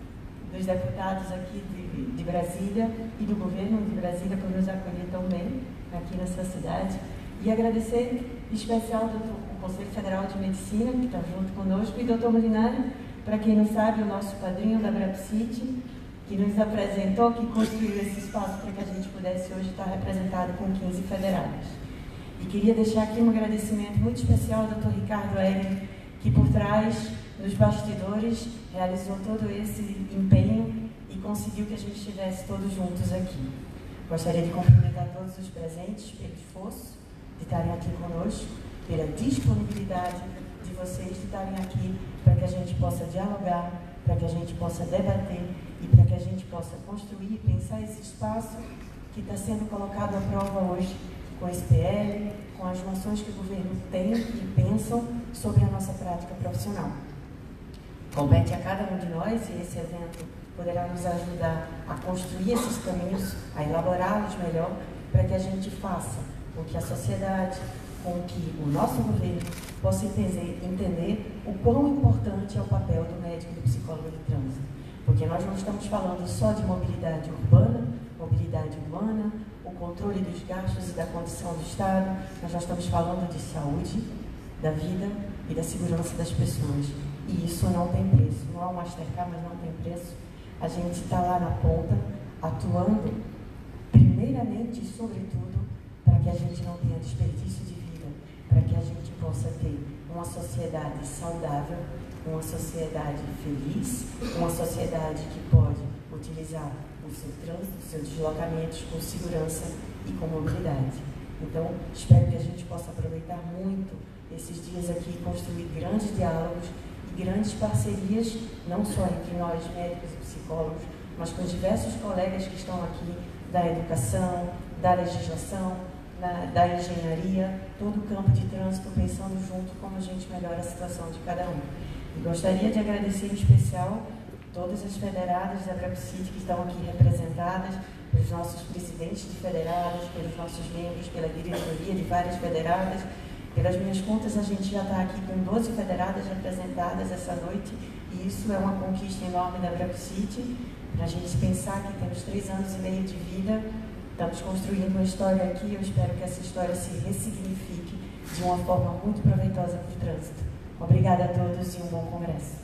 Speaker 11: dos deputados aqui de, de Brasília e do governo de Brasília por nos acolher tão bem aqui nessa cidade. E agradecer em especial ao Conselho Federal de Medicina, que está junto conosco, e doutor Molinari, para quem não sabe, o nosso padrinho da Brapsite, que nos apresentou, que construiu esse espaço para que a gente pudesse hoje estar representado com quinze federados. E queria deixar aqui um agradecimento muito especial ao doutor Ricardo Egger, que por trás, nos bastidores, realizou todo esse empenho e conseguiu que a gente estivesse todos juntos aqui. Gostaria de cumprimentar todos os presentes pelo esforço de estarem aqui conosco, pela disponibilidade de vocês de estarem aqui para que a gente possa dialogar, para que a gente possa debater e para que a gente possa construir e pensar esse espaço que está sendo colocado à prova hoje com esse P L, com as noções que o governo tem e pensam sobre a nossa prática profissional. Compete a cada um de nós, e esse evento poderá nos ajudar a construir esses caminhos, a elaborá-los melhor, para que a gente faça com que a sociedade, com que o nosso governo possa entender, entender o quão importante é o papel do médico e do psicólogo de trânsito. Porque nós não estamos falando só de mobilidade urbana, mobilidade humana, o controle dos gastos e da condição do Estado, nós já estamos falando de saúde, da vida e da segurança das pessoas. E isso não tem preço, não há um Mastercard, mas não tem preço. A gente está lá na ponta, atuando, primeiramente e sobretudo, para que a gente não tenha desperdício de vida, para que a gente possa ter uma sociedade saudável, uma sociedade feliz, uma sociedade que pode utilizar o seu trânsito, os seus deslocamentos com segurança e com mobilidade. Então, espero que a gente possa aproveitar muito esses dias aqui e construir grandes diálogos e grandes parcerias, não só entre nós, médicos e psicólogos, mas com os diversos colegas que estão aqui da educação, da legislação, na, da engenharia, todo o campo de trânsito, pensando junto como a gente melhora a situação de cada um. E gostaria de agradecer em especial todas as federadas da Brapsite que estão aqui representadas, pelos nossos presidentes de federadas, pelos nossos membros, pela diretoria de várias federadas. Pelas minhas contas, a gente já está aqui com doze federadas representadas essa noite, e isso é uma conquista enorme da Brapsite, para a gente pensar que temos três anos e meio de vida, estamos construindo uma história aqui, eu espero que essa história se ressignifique de uma forma muito proveitosa para o trânsito. Obrigada a todos e um bom congresso.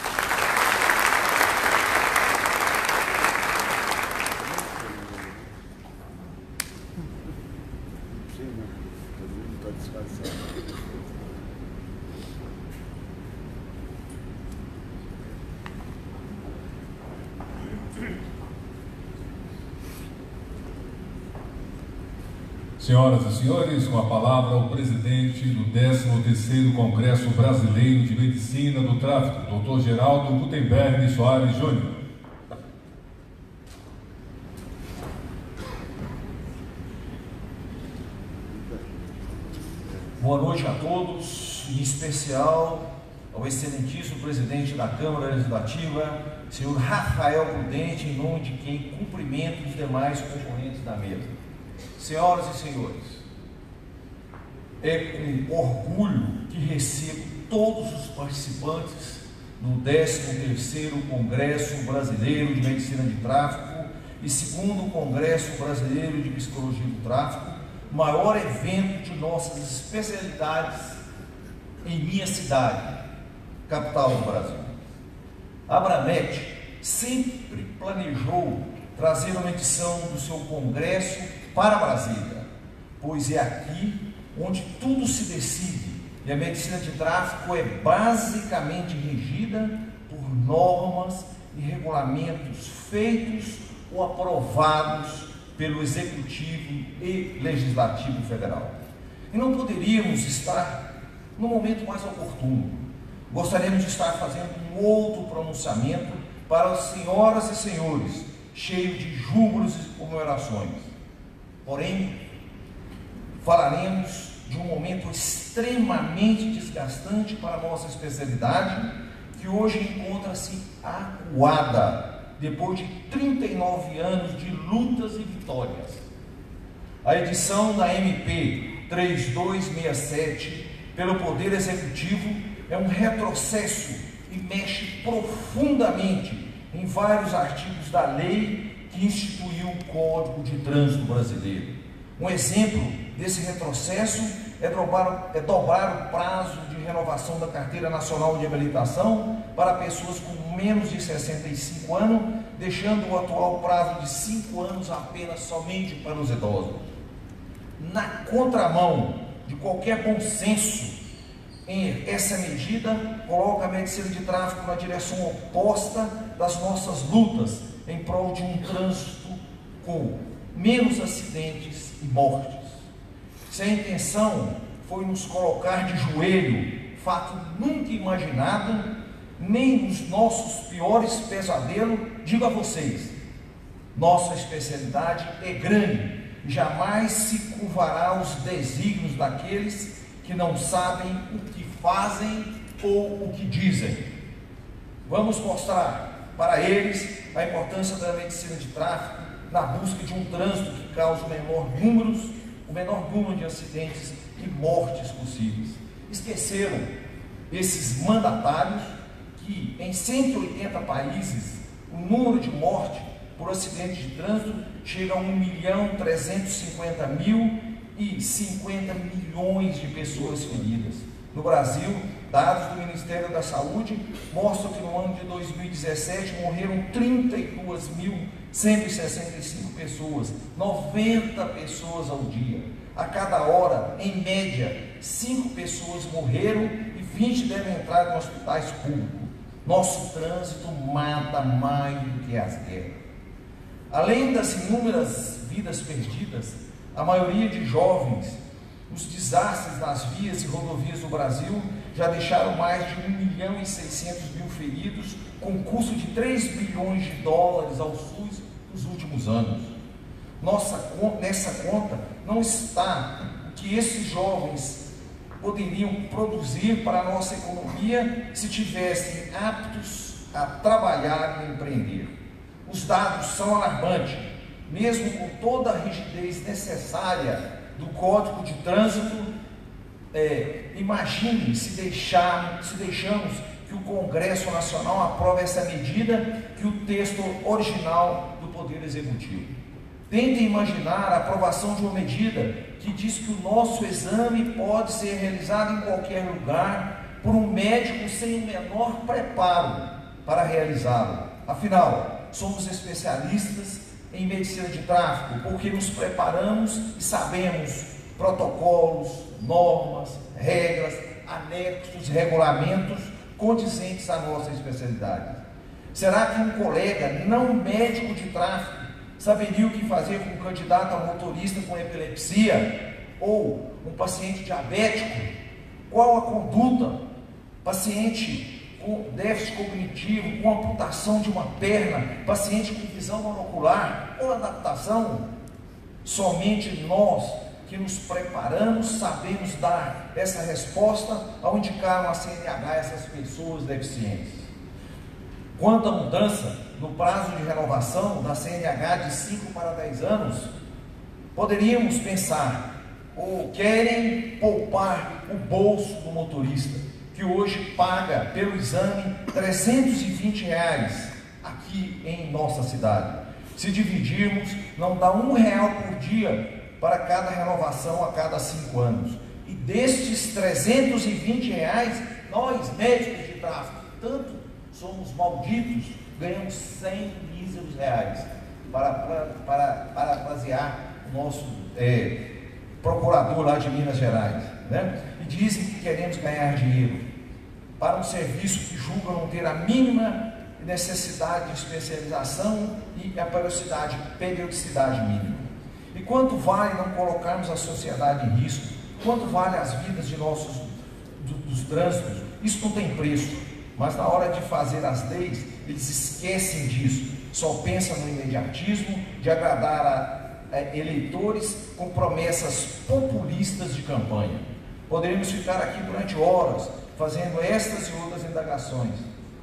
Speaker 1: Senhoras e senhores, com a palavra o presidente do décimo terceiro Congresso Brasileiro de Medicina do Tráfico, doutor Geraldo Gutenberg Soares Júnior.
Speaker 12: Boa noite a todos, em especial ao excelentíssimo presidente da Câmara Legislativa, senhor Rafael Prudente, em nome de quem cumprimento os demais componentes da mesa. Senhoras e senhores, é com orgulho que recebo todos os participantes do décimo terceiro Congresso Brasileiro de Medicina de Tráfico e segundo Congresso Brasileiro de Psicologia do Tráfico, maior evento de nossas especialidades em minha cidade, capital do Brasil. A Abramet sempre planejou trazer uma edição do seu congresso para Brasília, pois é aqui onde tudo se decide E a medicina de tráfico é basicamente regida por normas e regulamentos feitos ou aprovados pelo Executivo e Legislativo Federal. E não poderíamos estar no momento mais oportuno. Gostaríamos de estar fazendo um outro pronunciamento para as senhoras e senhores, cheio de júbilos e comemorações. Porém, falaremos de um momento extremamente desgastante para a nossa especialidade, que hoje encontra-se acuada, depois de trinta e nove anos de lutas e vitórias. A edição da M P três dois seis sete, pelo Poder Executivo, é um retrocesso e mexe profundamente em vários artigos da lei que instituiu o Código de Trânsito Brasileiro. Um exemplo desse retrocesso é dobrar, é dobrar o prazo de renovação da Carteira Nacional de Habilitação para pessoas com menos de sessenta e cinco anos, deixando o atual prazo de cinco anos apenas somente para os idosos. Na contramão de qualquer bom senso, em essa medida coloca a medicina de tráfico na direção oposta das nossas lutas em prol de um trânsito com menos acidentes e mortes. Se a intenção foi nos colocar de joelho, fato nunca imaginado, nem nos nossos piores pesadelos, digo a vocês, nossa especialidade é grande e jamais se curvará aos desígnios daqueles que não sabem o que fazem ou o que dizem. Vamos mostrar para eles a importância da medicina de tráfico na busca de um trânsito que cause o menor número, o menor número de acidentes e mortes possíveis. Esqueceram esses mandatários que em cento e oitenta países o número de mortes por acidente de trânsito chega a um milhão trezentos e cinquenta mil e cinquenta milhões de pessoas feridas. No Brasil, dados do Ministério da Saúde mostram que no ano de dois mil e dezessete morreram trinta e duas mil cento e sessenta e cinco pessoas, noventa pessoas ao dia. A cada hora, em média, cinco pessoas morreram e vinte devem entrar em hospitais públicos. Nosso trânsito mata mais do que as guerras. Além das inúmeras vidas perdidas, a maioria de jovens, os desastres nas vias e rodovias do Brasil já deixaram mais de um milhão e seiscentos mil feridos, com custo de três bilhões de dólares ao SUS nos últimos anos. Nossa, nessa conta não está o que esses jovens poderiam produzir para a nossa economia se tivessem aptos a trabalhar e empreender. Os dados são alarmantes, mesmo com toda a rigidez necessária do Código de Trânsito. É, imagine se, deixar, se deixamos que o Congresso Nacional aprove essa medida que o texto original do Poder Executivo. Tentem imaginar a aprovação de uma medida que diz que o nosso exame pode ser realizado em qualquer lugar por um médico sem o menor preparo para realizá-lo. Afinal, somos especialistas em medicina de tráfico porque nos preparamos e sabemos protocolos, normas, regras, anexos, regulamentos condizentes à nossa especialidade. Será que um colega não médico de tráfico saberia o que fazer com um candidato a motorista com epilepsia ou um paciente diabético? Qual a conduta? Paciente com déficit cognitivo, com amputação de uma perna, paciente com visão monocular ou adaptação? Somente nós que nos preparamos sabemos dar essa resposta ao indicar uma C N H a essas pessoas deficientes. Quanto à mudança no prazo de renovação da C N H de cinco para dez anos, poderíamos pensar, ou querem poupar o bolso do motorista, que hoje paga pelo exame trezentos e vinte reais aqui em nossa cidade. Se dividirmos, não dá um real por dia para cada renovação a cada cinco anos. E destes trezentos e vinte reais, nós, médicos de tráfico, tanto somos malditos, ganhamos cem míseros reais para, para, para, para basear o nosso é, procurador lá de Minas Gerais, né? e dizem que queremos ganhar dinheiro para um serviço que julgam não ter a mínima necessidade de especialização e a periodicidade, periodicidade mínima. E quanto vale não colocarmos a sociedade em risco? Quanto vale as vidas de nossos do, dos trânsitos? Isso não tem preço, mas na hora de fazer as leis, eles esquecem disso, só pensam no imediatismo de agradar a, a eleitores com promessas populistas de campanha. Poderíamos ficar aqui durante horas fazendo estas e outras indagações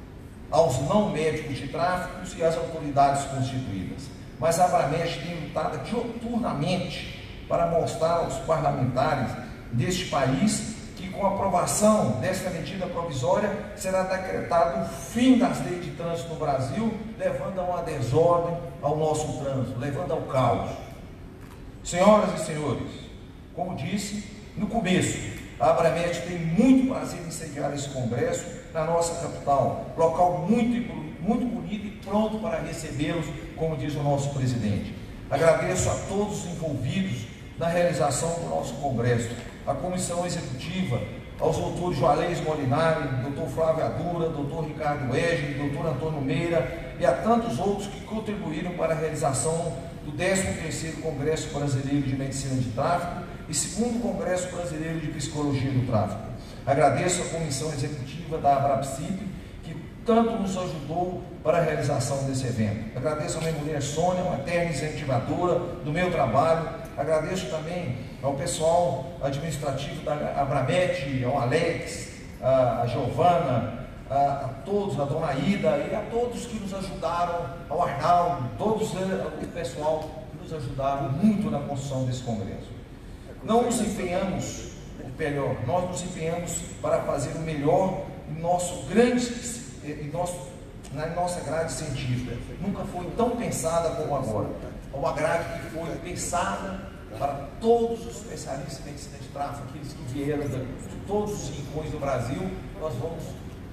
Speaker 12: aos não médicos de tráfico e às autoridades constituídas. Mas a Abramet tem lutado diuturnamente para mostrar aos parlamentares deste país que, com a aprovação desta medida provisória, será decretado o fim das leis de trânsito no Brasil, levando a uma desordem ao nosso trânsito, levando ao caos. Senhoras e senhores, como disse no começo, a Abramet tem muito prazer em sediar esse congresso na nossa capital, local muito, muito bonito e pronto para recebê-los, como diz o nosso presidente. Agradeço a todos os envolvidos na realização do nosso congresso, a comissão executiva, aos doutores Juarez Molinari, doutor Flávio Adura, doutor Ricardo Egli, doutor Antônio Meira e a tantos outros que contribuíram para a realização do décimo terceiro Congresso Brasileiro de Medicina de Tráfico e segundo Congresso Brasileiro de Psicologia do Tráfico. Agradeço a comissão executiva da Abrapsip, que tanto nos ajudou para a realização desse evento. Agradeço a minha mulher Sônia, uma eterna incentivadora do meu trabalho. Agradeço também ao pessoal administrativo da Abramet, ao Alex, a Giovana, a, a todos, a dona Ida e a todos que nos ajudaram, ao Arnaldo, todos o pessoal que nos ajudaram muito na construção desse congresso. Não nos empenhamos, ou melhor, nós nos empenhamos para fazer o melhor em nosso grande, em nosso, na nossa grade científica. Nunca foi tão pensada como agora. Uma grade que foi pensada para todos os especialistas em medicina de tráfico, aqueles que vieram de todos os rincões do Brasil. Nós vamos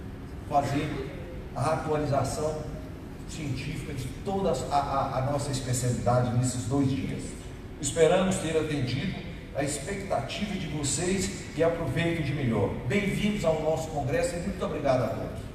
Speaker 12: fazer a atualização científica de toda a, a, a nossa especialidade nesses dois dias. Esperamos ter atendido a expectativa de vocês e aproveitem de melhor. Bem-vindos ao nosso congresso e muito obrigado a todos.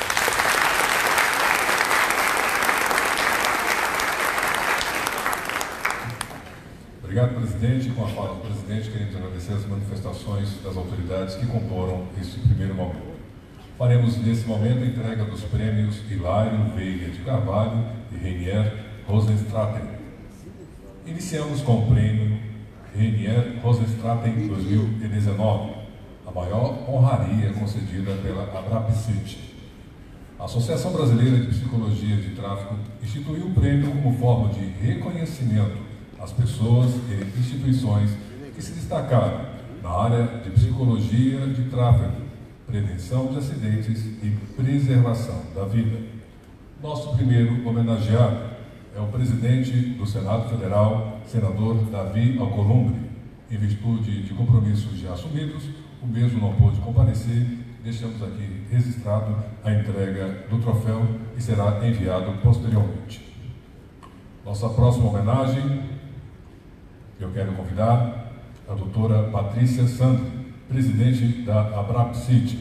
Speaker 1: Obrigado, presidente. Com a fala do presidente, queremos agradecer as manifestações das autoridades que comporam este primeiro momento. Faremos, nesse momento, a entrega dos prêmios Hilário Veiga de Carvalho e Reinier Rosenstraten. Iniciamos com o prêmio Reinier Rosenstraten dois mil e dezenove, a maior honraria concedida pela Abrapsip. A Associação Brasileira de Psicologia de Tráfico instituiu o prêmio como forma de reconhecimento às pessoas e instituições que se destacaram na área de psicologia de tráfego, prevenção de acidentes e preservação da vida. Nosso primeiro homenageado é o presidente do Senado Federal, senador Davi Alcolumbre. Em virtude de compromissos já assumidos, o mesmo não pôde comparecer. Deixamos aqui registrado a entrega do troféu e será enviado posteriormente. Nossa próxima homenagem, eu quero convidar a doutora Patrícia Sandri, presidente da Abrapsip,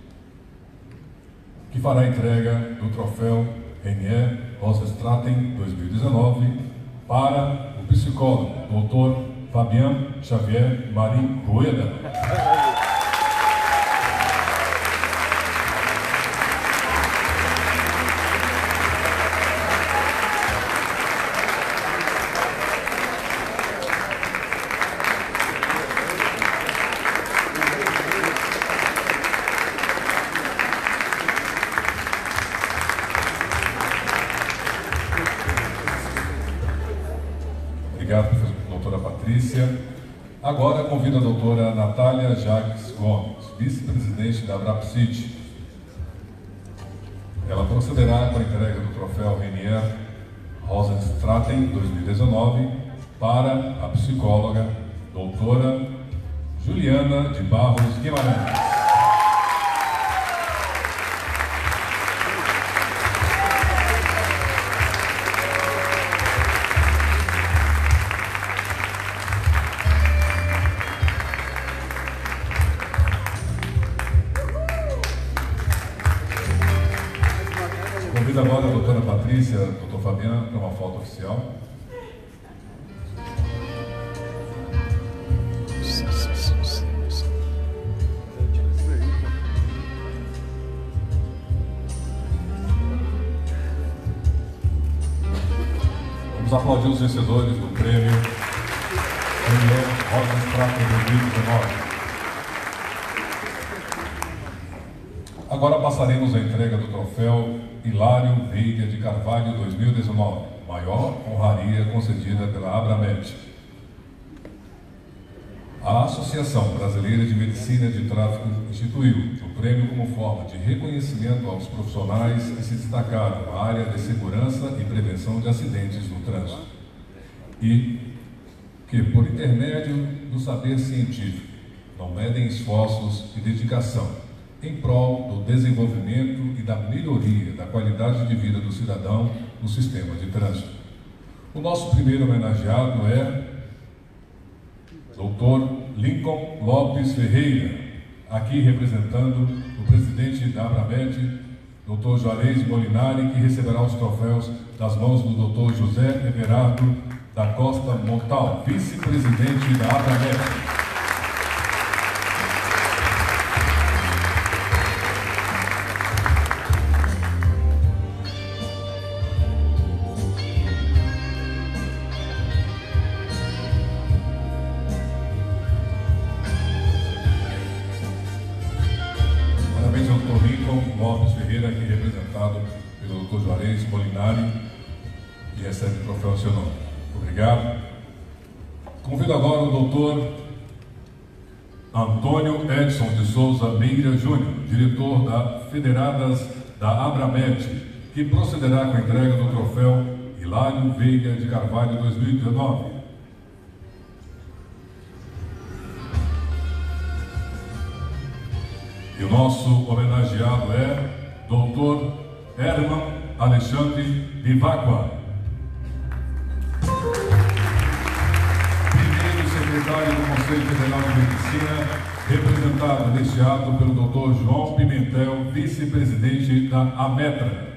Speaker 1: que fará a entrega do troféu Reinier Rosenstraten dois mil e dezenove para o psicólogo doutor Fabian Xavier Marim Rueda. Agora convido a doutora Natália Jacques Gomes, vice-presidente da Abrapsip. Ela procederá com a entrega do troféu Reinier Rosenstraten dois mil e dezenove para a psicóloga doutora Juliana de Barros Guimarães. Convido agora a doutora Patrícia, doutor Fabiano, para uma foto oficial. Vamos aplaudir os vencedores do prêmio Daniel Rosas Prata dois mil e dezenove. Agora passaremos a entrega do troféu Hilário Veiga de Carvalho dois mil e dezenove, maior honraria concedida pela Abramet. A Associação Brasileira de Medicina de Tráfego instituiu o prêmio como forma de reconhecimento aos profissionais que se destacaram na área de segurança e prevenção de acidentes no trânsito e que, por intermédio do saber científico, não medem esforços e dedicação em prol do desenvolvimento e da melhoria da qualidade de vida do cidadão no sistema de trânsito. O nosso primeiro homenageado é doutor Lincoln Lopes Ferreira, aqui representando o presidente da Abramet, doutor Juarez Molinari, que receberá os troféus das mãos do doutor José Everardo da Costa Montal, vice-presidente da Abramet. Aqui representado pelo doutor Juarez Molinari, que recebe o troféu em seu nome. Obrigado. Convido agora o doutor Antônio Edson de Souza Meira Júnior, diretor da Federadas da Abramet, que procederá com a entrega do troféu Hilário Veiga de Carvalho dois mil e dezenove. E o nosso homenageado é doutor Herman Alexandre Vivacqua, primeiro secretário do Conselho Federal de Medicina, representado neste ato pelo doutor João Pimentel, vice-presidente da AMETRA.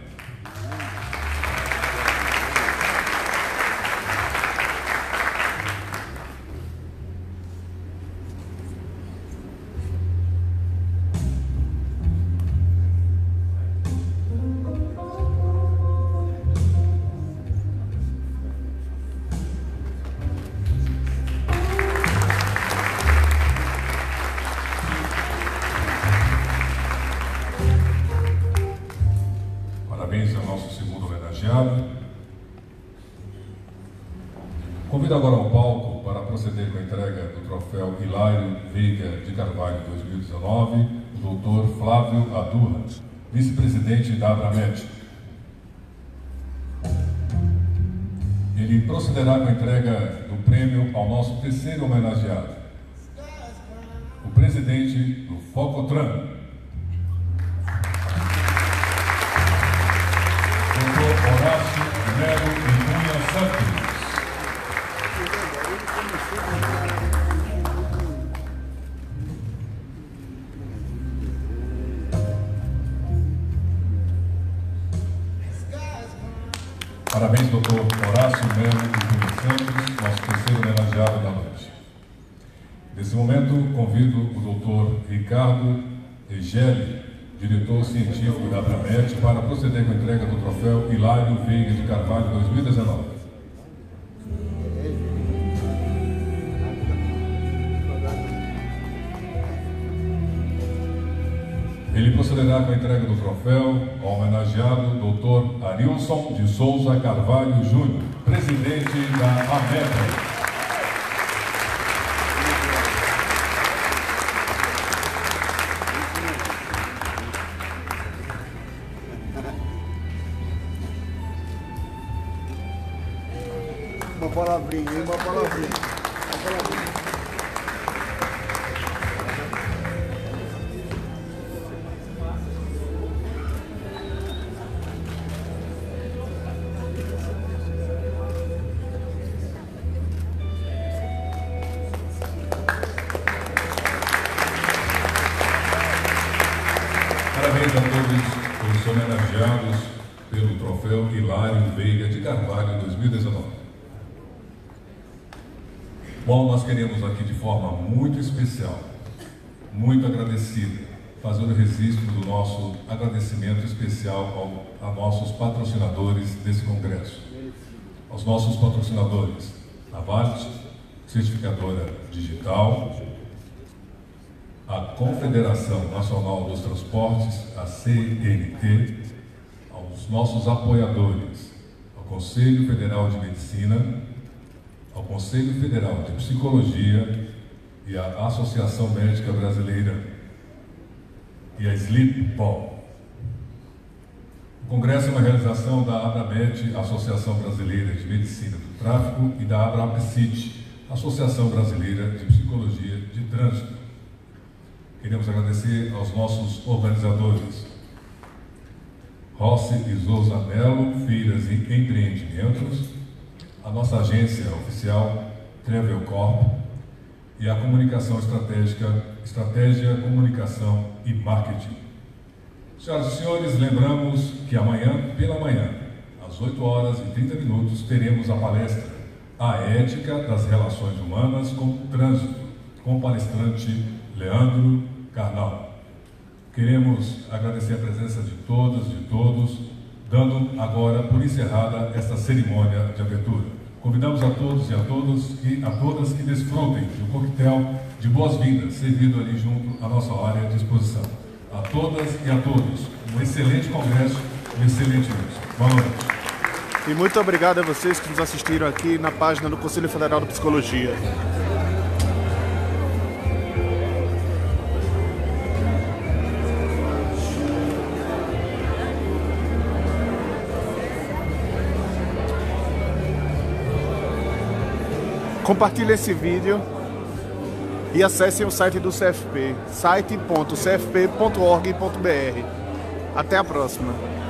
Speaker 1: Convido agora ao palco para proceder com a entrega do troféu Hilário Veiga de Carvalho dois mil e dezenove, o doutor Flávio Adurra, vice-presidente da Abramet. Ele procederá com a entrega do prêmio ao nosso terceiro homenageado, o presidente do Focotran, doutor Horácio Melo Cunha Santos. Parabéns, doutor Horácio Melo Cunha Santos, nosso terceiro homenageado da noite. Nesse momento, convido o doutor Ricardo Egeli, diretor científico da Abramet, para proceder com a entrega do troféu Hilário Veiga de Carvalho dois mil e dezenove. Ele procederá com a entrega do troféu ao homenageado doutor Arilson de Souza Carvalho Júnior, presidente da AMETRA.
Speaker 4: Uma palavrinha, uma palavrinha, uma palavrinha.
Speaker 1: Parabéns a todos os homenageados pelo troféu Hilário Veiga de Carvalho dois mil e dezenove. Bom, nós queremos aqui de forma muito especial, muito agradecida, fazer o registro do nosso agradecimento especial ao, a nossos patrocinadores desse congresso. Aos nossos patrocinadores, a Valt, certificadora digital, a Confederação Nacional dos Transportes, a C N T, aos nossos apoiadores, ao Conselho Federal de Medicina, ao Conselho Federal de Psicologia e à Associação Médica Brasileira e a Slipball. O Congresso é uma realização da ABRAMED, Associação Brasileira de Medicina do Tráfego, e da ABRAPSIT, Associação Brasileira de Psicologia de Trânsito. Queremos agradecer aos nossos organizadores, Rossi e Souza Melo, Feiras e Empreendimentos, a nossa agência oficial, Travel Corp, e a Comunicação Estratégica, Estratégia, Comunicação e Marketing. Senhoras e senhores, lembramos que amanhã, pela manhã, às oito horas e trinta minutos, teremos a palestra A Ética das Relações Humanas com o Trânsito, com o palestrante Leandro Carnal. Queremos agradecer a presença de todas, de todos, dando agora por encerrada esta cerimônia de abertura. Convidamos a todos e a todas que, a todas que desfrutem do coquetel de boas-vindas, servido ali junto à nossa área de exposição. A todas e a todos, um excelente congresso, um excelente mês. Boa noite.
Speaker 13: E muito obrigado a vocês que nos assistiram aqui na página do Conselho Federal de Psicologia. Compartilhe esse vídeo e acessem o site do C F P, site ponto c f p ponto org ponto b r. Até a próxima!